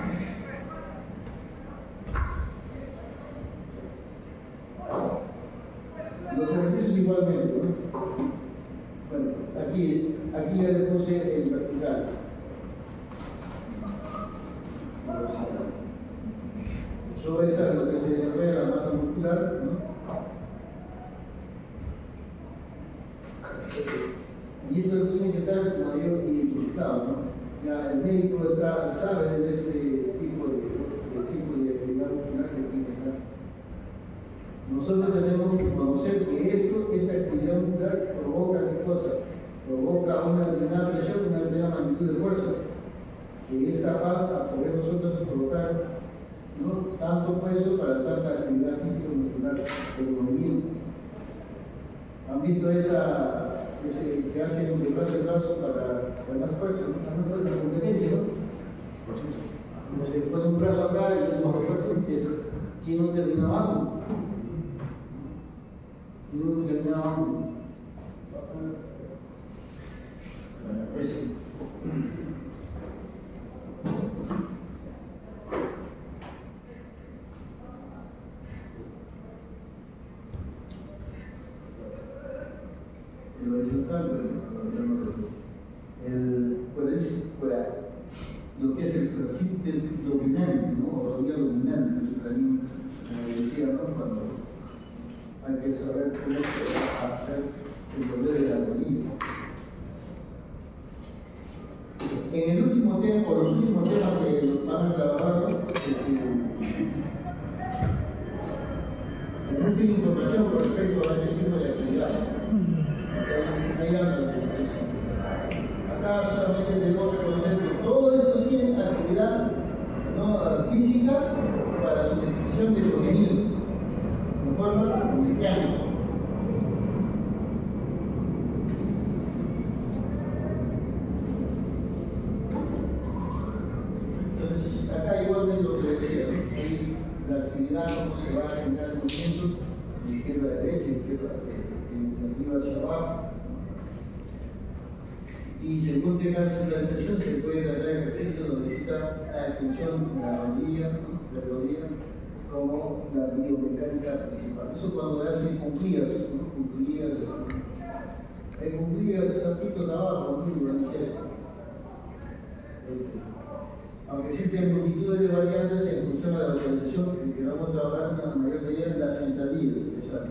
Los ejercicios igualmente, ¿no? Bueno, aquí ya le puse el vertical. Todo eso es lo que se desarrolla la masa muscular, ¿no? Y esto tiene que estar, como digo, identificado, ¿no? Ya el médico sabe de este tipo de actividad muscular que tiene que estar. Nosotros tenemos que conocer que esta actividad muscular provoca ¿qué cosa? Provoca una determinada presión capaz a poder nosotros colocar, ¿no?, tanto peso para tanta actividad física y muscular de movimiento. ¿Han visto ese que hacen de brazo en brazo para ganar fuerza, ¿no? La competencia, ¿no? Como se pone un brazo acá y es más fuerte, ¿quién no termina abajo? ¿Quién no termina abajo? Eso. El horizontal, lo que es el trascite dominante, ¿no? O rodilla dominante, eso también me decía, ¿no?, cuando hay que saber cómo hacer el poder de la rodilla. En el último tiempo, los últimos temas que van a trabajar, ¿no?, mucha información con respecto a este tipo de actividad. Ahí anda la diferencia. Acá solamente debemos reconocer que todo esto tiene actividad, ¿no?, física para su descripción de contenido, en forma mecánica. Entonces, acá igualmente lo que decía, ¿no?, la actividad, cómo se va a generar el movimiento de izquierda a derecha, de arriba hacia abajo. Y según tenga la expresión, se puede tratar de ejercicio donde necesita la extensión de la rodilla, como la biomecánica principal. Eso cuando le hacen cumplías, ¿no? Cumplías saltitos abajo, ¿no?, durante eso. Aunque existen multitudes de variantes en función de la localización, que vamos a trabajar en la mayor medida en las sentadillas, exacto.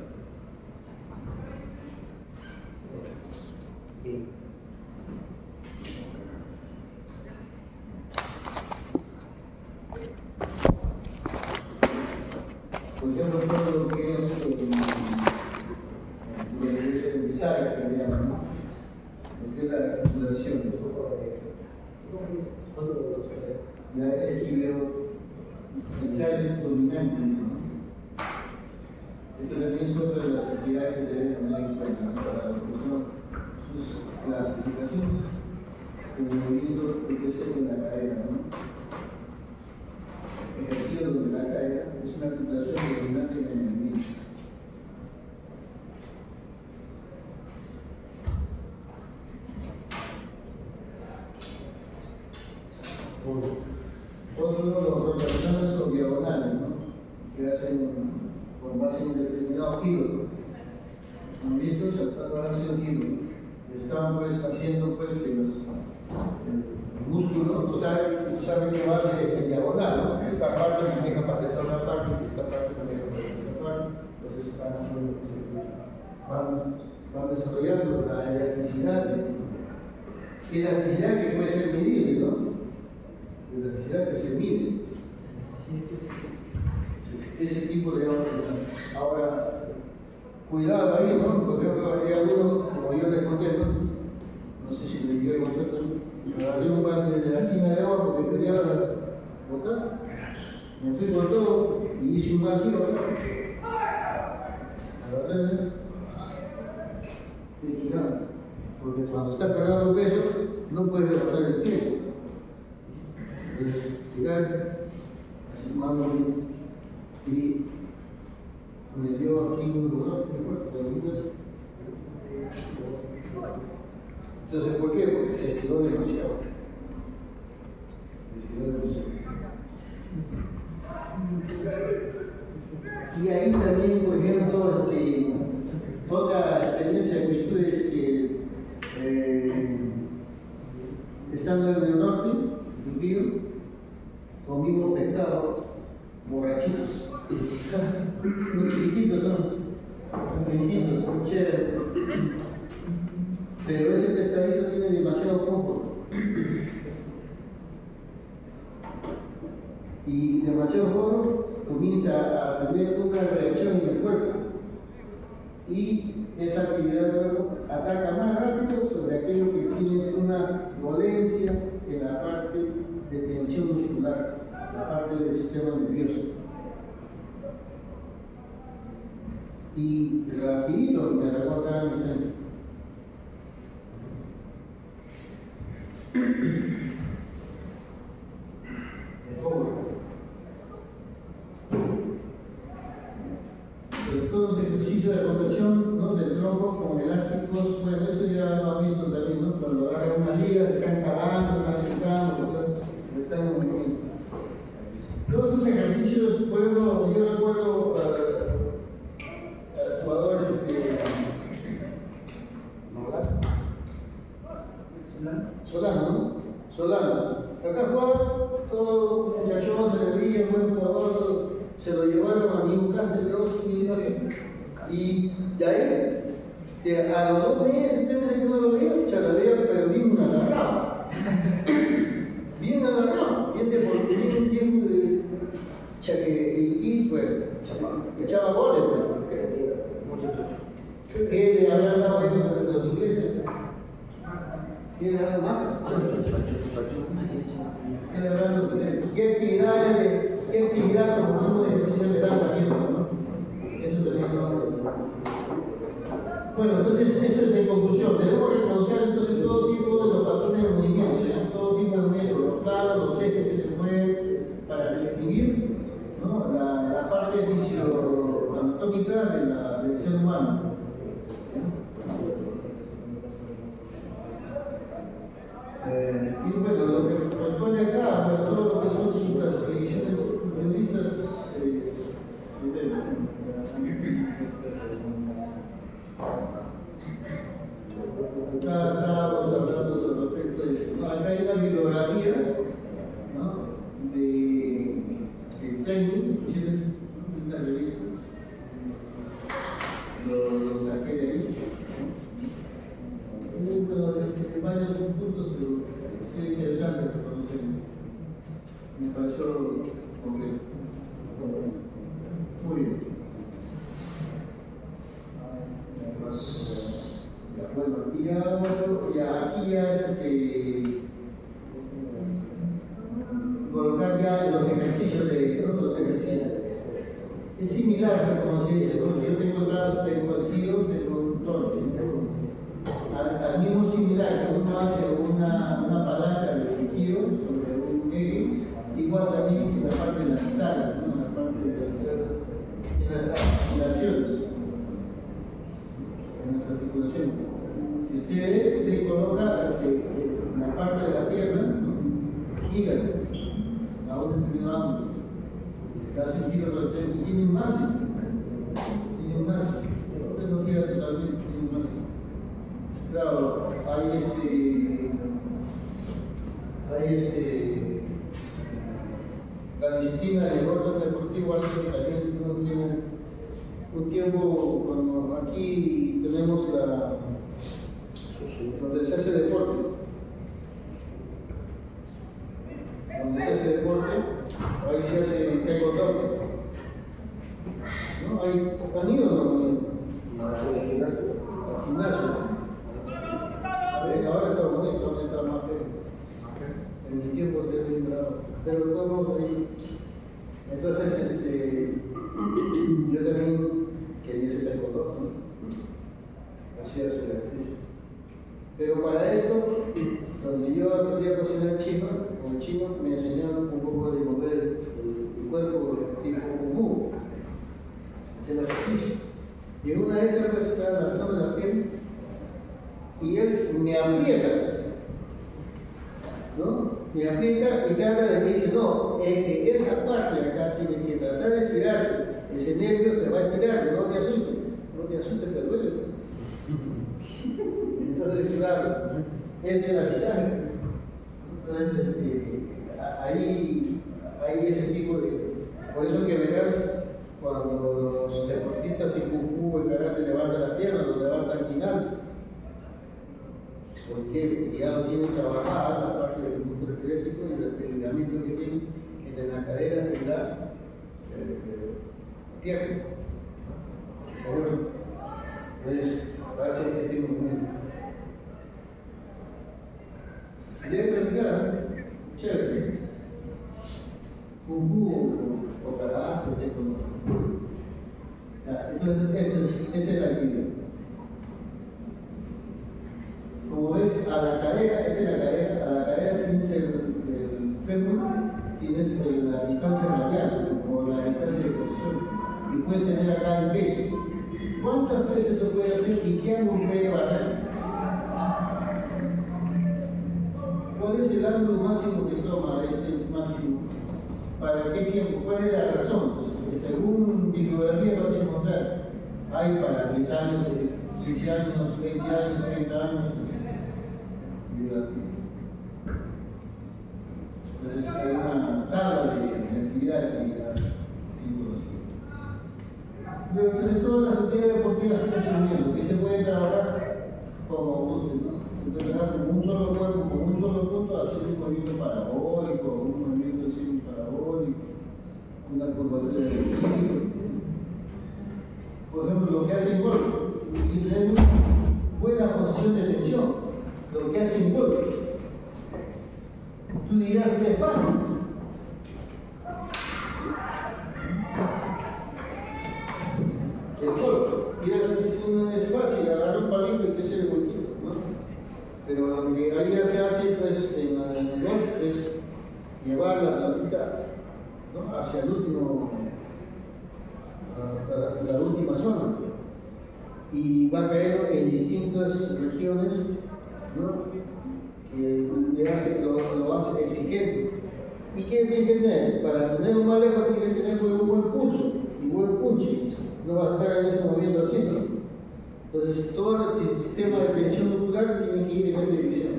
Por ejemplo, todo lo que es el bisagra, que le llaman, ¿no?, lo que es la articulación, la esquiveoidales dominantes, ¿no? Esto también es otra de las actividades que deben tener en cuenta, ¿no?, para lo que son sus clasificaciones, el movimiento que es en la cadera, ¿no? Ejercicio donde la cadera es una articulación dominante en el movimiento. Otros los rotacionales son diagonales, ¿no?, que hacen con base en un determinado giro. ¿Han visto? Saltando hacia un giro. Están pues haciendo pues que el músculo no sabe que va de diagonal, ¿no? Esta parte maneja para esta otra parte y esta parte maneja para esta otra parte. Entonces van haciendo que van desarrollando la elasticidad. Elasticidad que puede ser medible, ¿no? Elasticidad que se mide. Ese tipo de ahora, cuidado ahí, ¿no? Porque hay algunos, como yo les conté, no sé si le llegué a contar, me agarré un guante de la tina de agua porque quería botar. Me fui por todo y hice un mal giro acá. Agarré y girando. Porque cuando está cargado el peso, no puedes levantar el pie. Tirar, así mano y me dio aquí un dolor muy fuerte. Entonces, ¿por qué? Porque se estiró demasiado. Y ahí también, por ejemplo, otra experiencia que estuve es que estando en el norte, Trujillo, comimos pescado, borrachitos. Muy chiquititos, ¿no? Muy chiquititos, muy chéveres. Pero ese pescadito tiene demasiado poco. Y demasiado poco comienza a tener una reacción en el cuerpo. Y esa actividad del cuerpo ataca más rápido sobre aquello que tienes una dolencia en la parte de tensión muscular, la parte del sistema nervioso. Y rapidito me agarró acá en el centro. Todos los ejercicios de rotación, ¿no?, del tronco con elásticos, bueno, eso ya lo han visto también, ¿no? Cuando agarran una liga, se están jalando, están pisando, están moviendo. Todos esos ejercicios, por ejemplo, yo recuerdo al jugador Solano, ¿no? Solano. Acá jugaba, todo muchachón, se le veía, buen jugador, se lo llevaron a Newcastle, y de ahí, a los 2 meses, 3 meses que no lo veía, la veía, pero bien agarrado. Bien agarrado, bien y pues, echaba goles, pues. ¿Qué le habrán dado a ellos a los ingleses? ¿Qué le habrán más? ¿Qué le habrán dado? ¿Qué actividad como grupo de ejercicio le dan también, ¿no? Eso también es. Bueno, entonces, esto es en conclusión. Debemos reconocer entonces todo tipo de los patrones de movimiento, ¿ya? Todo tipo de movimiento, los planos, los ejes que se mueven para describir, ¿no?, la parte fisicoanatómica del ser humano. Y bueno, lo que propone acá, bueno, todo lo que son las predicciones realistas se ven. Acá estábamos hablando sobre respecto de esto, ¿no? Acá hay una bibliografía, ¿no?, de training, ¿tienes una revista? Lo saqué de ahí. De varios puntos, pero es interesante conocerlo. Me pareció completo. Muy bien. Bueno, y aquí ya colocar ya los ejercicios de otros ejercicios. Es similar, como se dice, ¿no? Yo tengo el brazo, tengo el giro, tengo un torque. Al mismo similar que uno hace una palanca de giro sobre un eje, igual también en la parte de la bisagra, ¿no?, en la parte de las articulaciones. En las articulaciones. Si usted coloca la parte de la pierna, ¿no?, gira a un determinado ángulo, hace un giro rotacional y tiene un máximo. Usted no gira totalmente, tiene un máximo. Claro, hay la disciplina del orden deportivo hace que también uno tiene un tiempo, cuando aquí tenemos donde se hace deporte, ahí se hace taekwondo, ¿no? ¿Han ido al gimnasio? Ahora está bonito, ahora está más feo. En mis tiempos de pero todos ahí. Entonces, yo también quería ser taekwondo, ¿no? Hacía su ejercicio. Pero para esto, donde yo aprendí a cocinar chino, con el chino me enseñaron un poco de mover el cuerpo tipo kung fu, hacer el ejercicio. Y en una de esas estaba lanzando la pierna y él me aprieta, ¿no? Me aprieta y trata de que dice, no, esa parte de acá tiene que tratar de estirarse, ese nervio se va a estirar, no te asustes, que duele. Entonces, claro, ese es la bisagra. Entonces, ahí ese tipo de. Por eso que verás, cuando los deportistas en Kung Fu, el karate levantan la pierna, lo levantan final. Porque ya lo tienen trabajada la parte del músculo esquelético y el ligamento que tiene entre la cadera y la pierna. Bueno, entonces hace este movimiento. Debe practicar, chévere. Entonces, esta es la actividad. Como ves, a la cadera, esta es la cadera, a la cadera tienes el fémur, tienes la distancia radial o la distancia de posición, y puedes tener acá el peso. ¿Cuántas veces se puede hacer y qué ángulo puede bajar? ¿Cuál es el ángulo máximo que toma este máximo? ¿Para qué tiempo? ¿Cuál es la razón? Pues, según bibliografía vas a encontrar, hay para 10 años, 15 años, 20 años, 30 años, entonces hay una tabla de actividad pero entonces todas las actividades deportivas resumiendo que se puede trabajar como guste, ¿no? Se puede trabajar con un solo cuerpo, con un solo punto, hacer un movimiento parabólico, un movimiento semi-parabólico, una curvatura de equilibrio. Por ejemplo, lo que hace el golpe, y tener una buena posición de tensión, lo que hace el golpe. Tú dirás que es fácil. El golpe, dirás que es fácil, agarrar un palito y que se le volquito, ¿no? Pero lo que ahí se hace pues, en el golpe es llevar la plantita, ¿no? Hacia el último, hasta la última zona. Y va a caer en distintas regiones, ¿no? Que lo hace exigente. ¿Y qué tiene que tener? Para tenerlo más lejos tiene que tener un buen pulso y buen punche. No va a estar en ese movimiento haciendo. Entonces, todo el sistema de tensión muscular tiene que ir en esa dirección.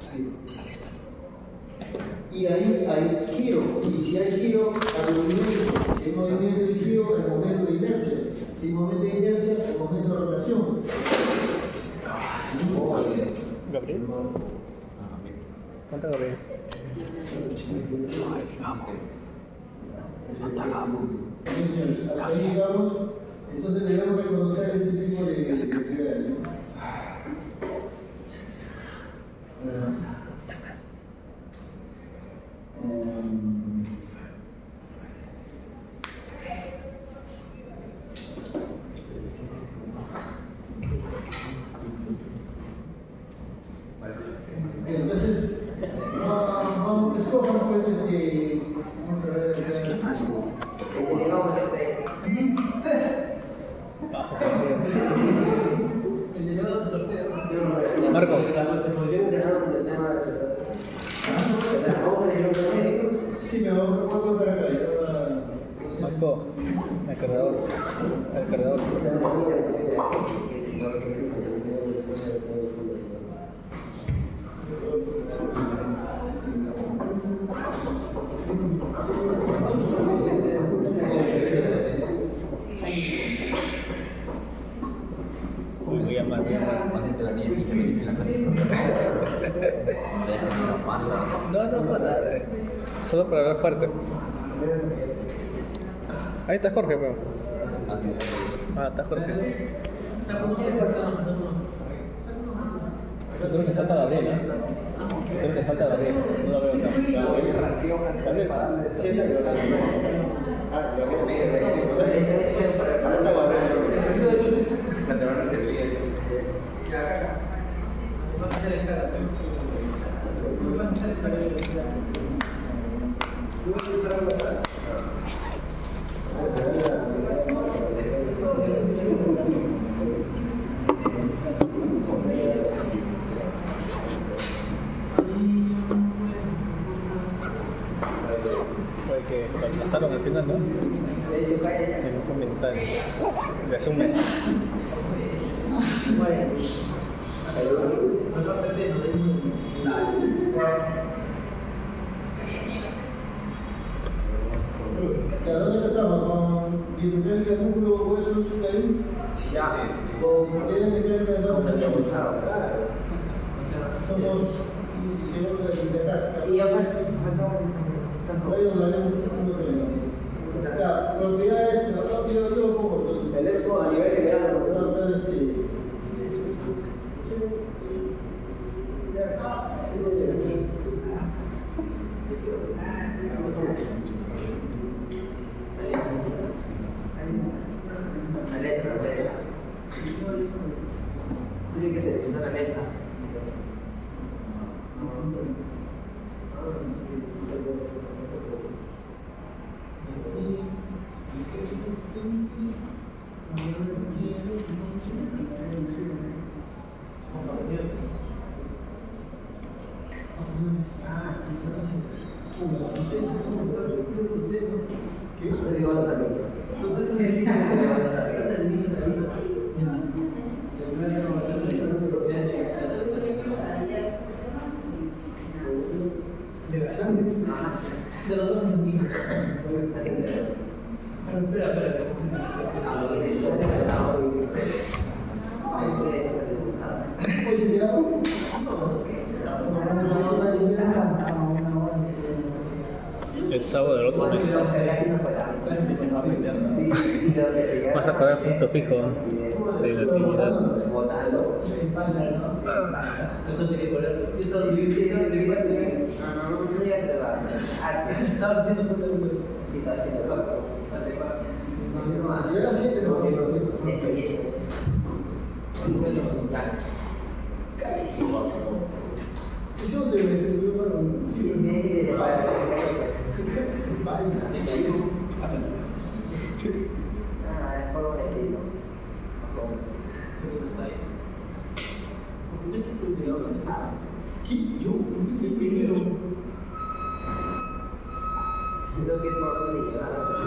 Y ahí hay giro. Y si hay giro, hay movimiento. El movimiento de giro, el momento de inercia. El momento de inercia, el momento de rotación. Gabriel. ¿Cuánto Gabriel? Hasta ahí llegamos. Entonces debemos reconocer este tipo de actividades, ¿no? Entonces, vamos, escojan pues vamos a ver. ¿Qué más? El delegado de sorteo. Marco. ¿Se podría dejar un tema de sí, me voy a colocar acá. Marco, el cargador. El cargador. Voy a llamar. No, solo para hablar fuerte. Ahí está Jorge, pero. Está Jorge. Solo que falta Gabriel, ¿eh? Solo que falta Gabriel. No lo veo acá. Gabriel. Fue que lo pasaron al final, ¿no? En un comentario de hace un mes. ¿A dónde empezamos? ¿Con hipotermia, músculo, huesos, ahí? Sí, ya. ¿Con qué meterme en dos? Somos y yo propiedades, yo como el electro a nivel general, electro De los 12 centímetros. Espera. Pues se tira poco. El sábado del otro mes. Vas a pagar punto fijo de la actividad. Eso tiene que poner. Estaba haciendo punto de sí, está haciendo loco. Yo era 7, no. Eso se subió para un. Sí, yo hice primero. Creo que es por donde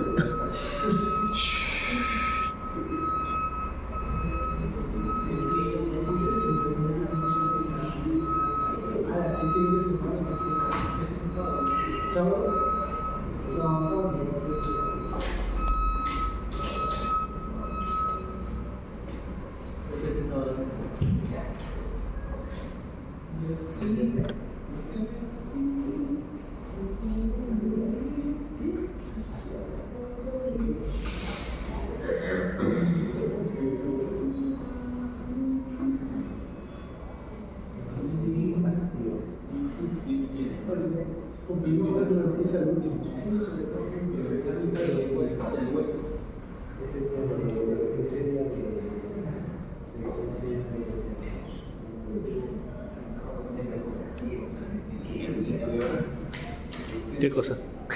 ¿Qué cosa?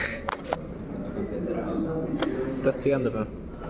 Estás estudiando, pero...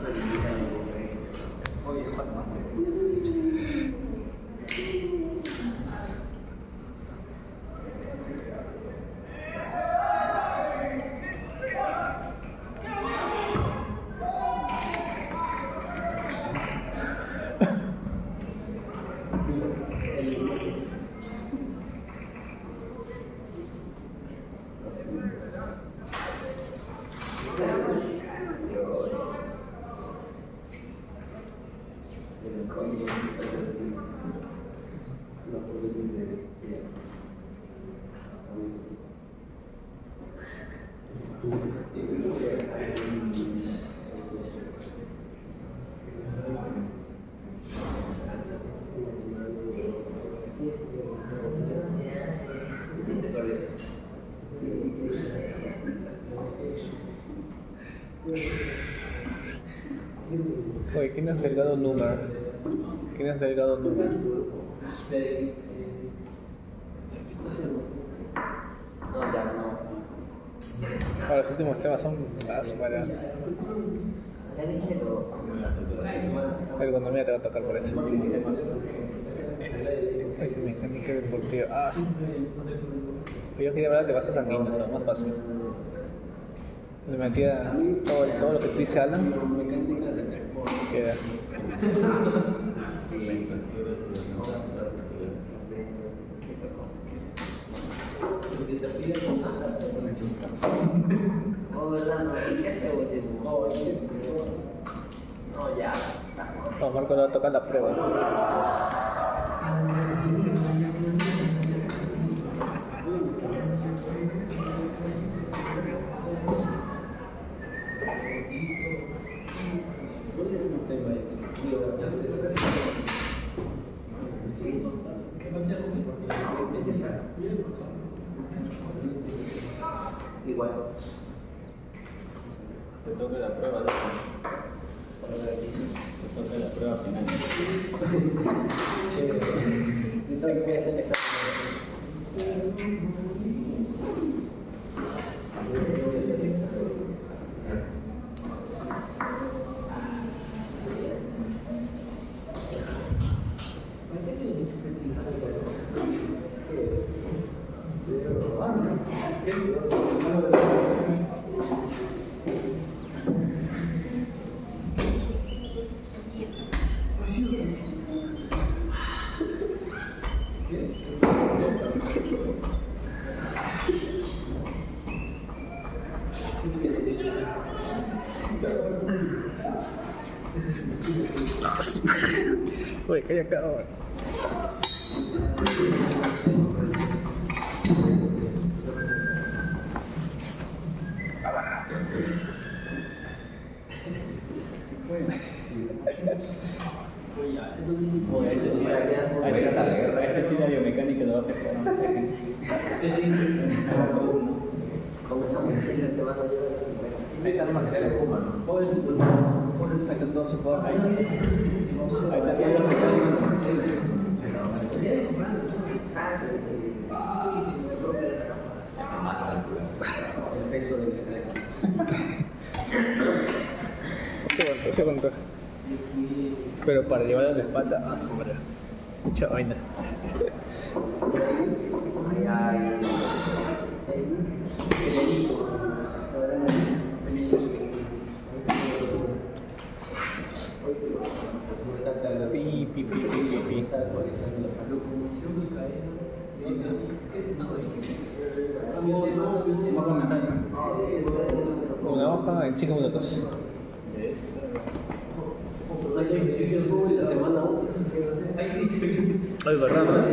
Oye, ¿quién es Delgado Número? ¿Quién es Delgado Número? No, ya no. Ahora los últimos temas son más para... La economía te va a tocar por eso. Ay, mecánica deportiva. Ah, sí. Yo quería hablar de vasos sanguíneos, o más fácil. Le metía todo lo que te dice Alan. Queda. No, ya. No, Marco le va a tocar la prueba. Igual. Te toca la prueba, ¿no? Te toca la prueba final. Yo tengo que hacer el examen. Uy, que haya quedado. Este sí la biomecánica lo va a pescar. Como estamos en el tema no llega a los 50. Ahí está el material de Puma, ¿no? Ahí está todo su poder. Ahí está todo lo que el peso de Se aguantó. Pero para llevar a la espalda, ah, su madre. Mucha vaina. Pi. Una hoja en 5 minutos. Ay, verdad, ¿no?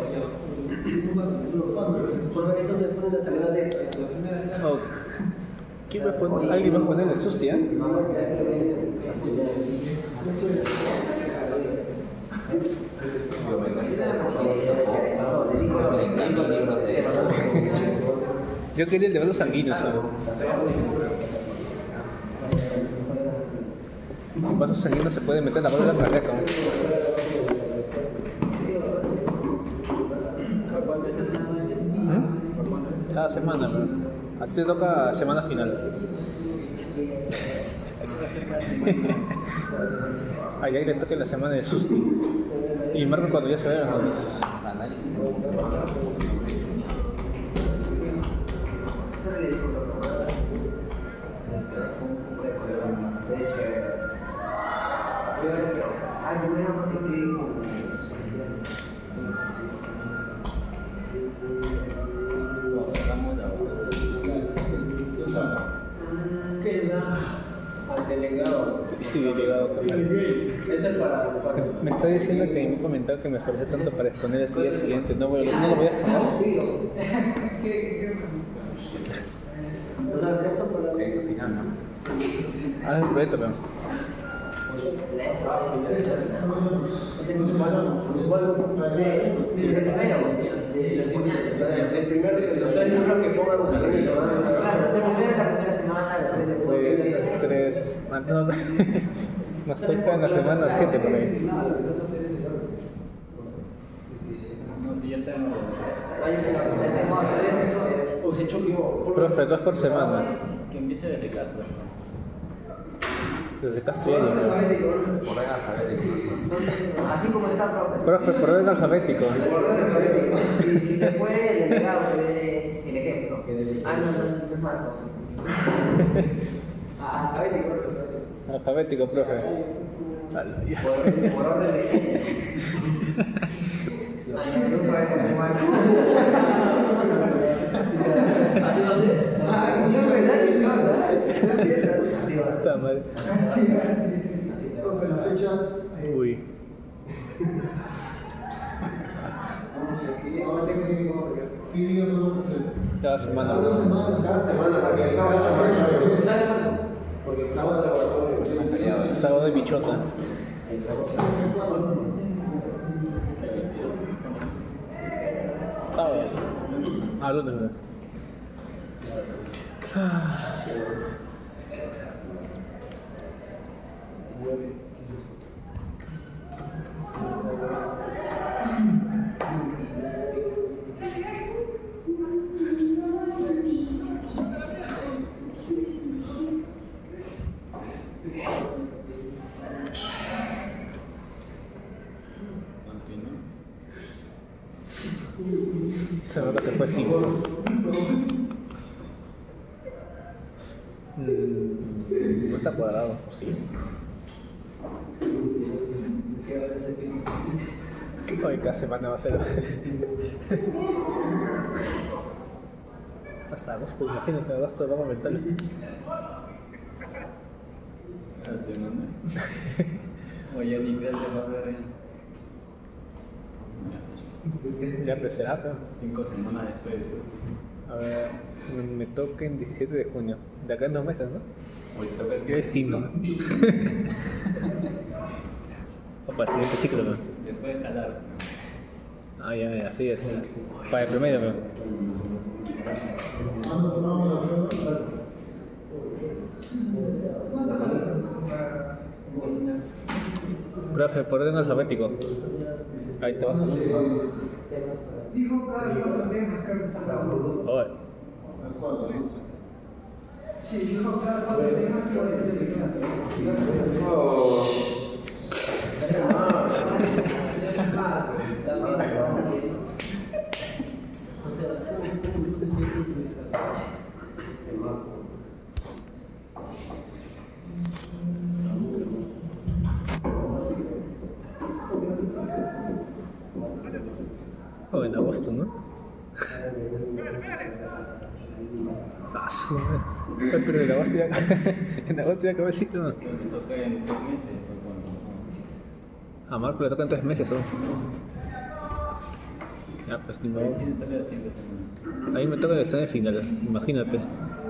Oh, ¿quién va a poner? ¿Alguien va a poner el susti, eh? Yo quería el de vasos sanguíneos, ¿no? Con vasos sanguíneos se puede meter la bola cardíaca. Cada semana, pero así toca semana final. Ahí le toca la semana de susti. Y marco cuando ya se vean las noticias. análisis. Al delegado. Sí, delegado también. Me está diciendo que en un comentario que me esforcé tanto para exponer el día siguiente. No lo voy a exponer. Ah, es un proyecto, pero. El primero que los tres libros que pongan una serie de claro, la primera semana, Tres. No, nos toca en la semana 7 por ahí. No, si ya está en orden. Profe, 2 por semana. Que empiece desde Castro. Desde Castro ya llegó. Por orden alfabético. así como está, Profe, por orden alfabético. Si se puede, el delegado puede el ejemplo. No es malo. Alfabético, profe. Ala, ya. Por orden de género. Así va a ser. No, ¿verdad? Está mal. Profe, las fechas. Uy. ¿Qué día no vamos a hacer? Cada semana. Cada semana, porque el sábado porque el sábado Sábado de bichota. Sábado. Ah, lunes, lunes. Se nota que fue 5. No está cuadrado, ¿o sí? Hoy cada semana va a ser. Hasta agosto, imagínate, agosto de bajo mental. semana. Oye, ni clase va a haber. Ya empezará, pero. 5 semanas después de eso. A ver, me toca en 17 de junio. De acá en 2 meses, ¿no? Hoy toca Qué vecino. O para el siguiente ciclo, ¿no? después de jalar. Ah, ya, así es. Para el primero, ¿no? Profe, por orden alfabético. Ahí te vas a ver. Dijo cada 4 temas, creo que faltaba uno. Oye. Sí, dijo cada 4 temas y va a ser el examen. Oh, en agosto, ¿no? Ah, sí, pero en agosto ya, en agosto ya acabó el ciclo, ¿no? Me toca en 3 meses. A Marco le tocan 3 meses, ¿no? Ya, pues ni modo. A mí me toca el examen final, imagínate.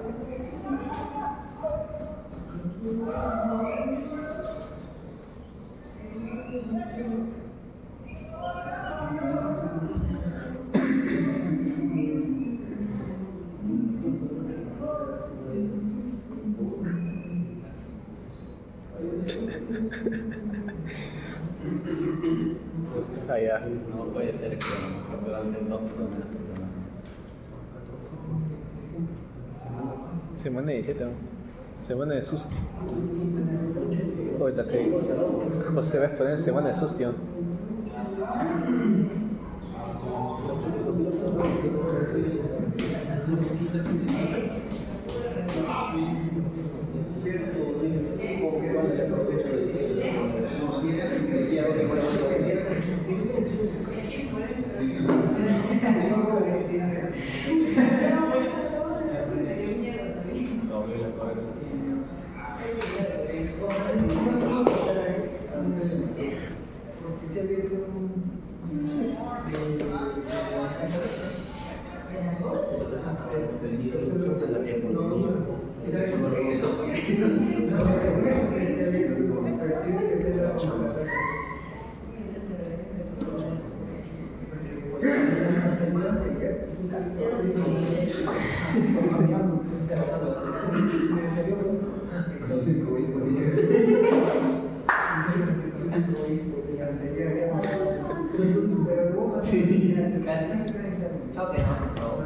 Ah, ya. No puede ser que puedan ser 2 por menos personas. Semana 17, ¿no? Semana de susti. Ahorita que José va a exponer en semana de susti, ¿no? Choque, ¿no?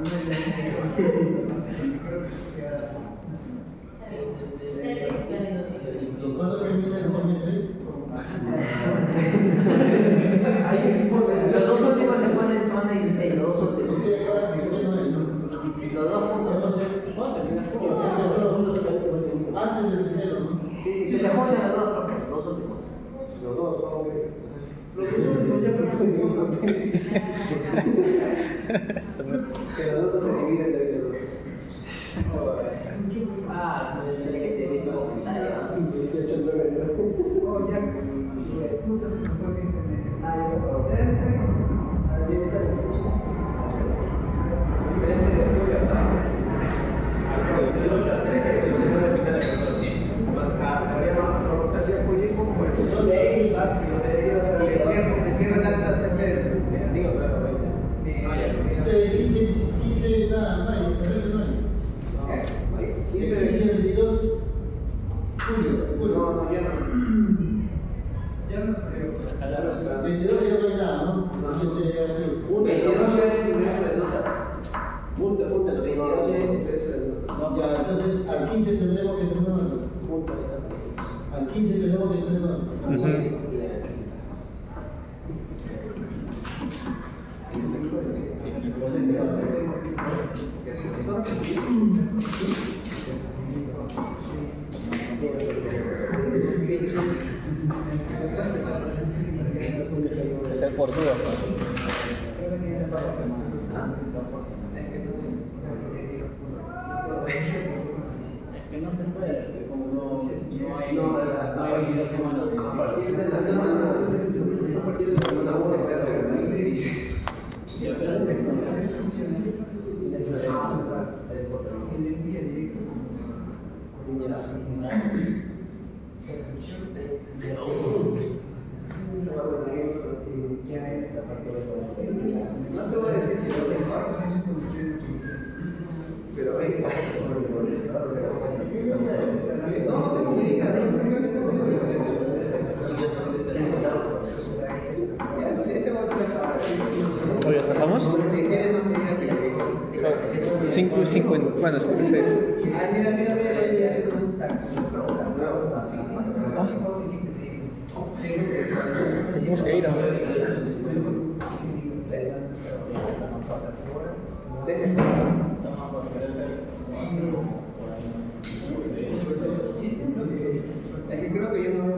¿Cuándo termina el semestre? Los 2 últimos se ponen en semana 16, los 2 últimos. Los 2 puntos. Antes del primero, ¿no? Sí, se ponen los 2, profe, los 2 últimos. Los dos últimos ya perfecto. Que los dos se dividen entre los. Ah, se me que te vi tu comentario. 18 dólares. Oh, ya. Justo se me fue el internet. Ah, ya se acabó. Ah, ya está. 13 de octubre, ¿no? Del 8 al 13 de octubre, final de 14. Pues 6 máximo, y el cierre de actas es el digo, claro, 15 nada, mayo, febrero, mayo. 15, 22, julio. No, ya no. Ya no creo. 22 ya no hay nada, ¿no? Entonces ya aquí. 22 ya es ingreso de notas. Punto, punto, el 22 ya es ingreso de notas. Ya, entonces al 15 tendremos que tener una. Punto, Al 15 tenemos que tener una. Que sea por duda. Es que no se puede, como no hay No te voy a decir si lo sé, pero no tengo medidas, Oye, ¿sacamos? 5 y 50, bueno, 56. Tenemos que ir ahora. Es que creo que yo no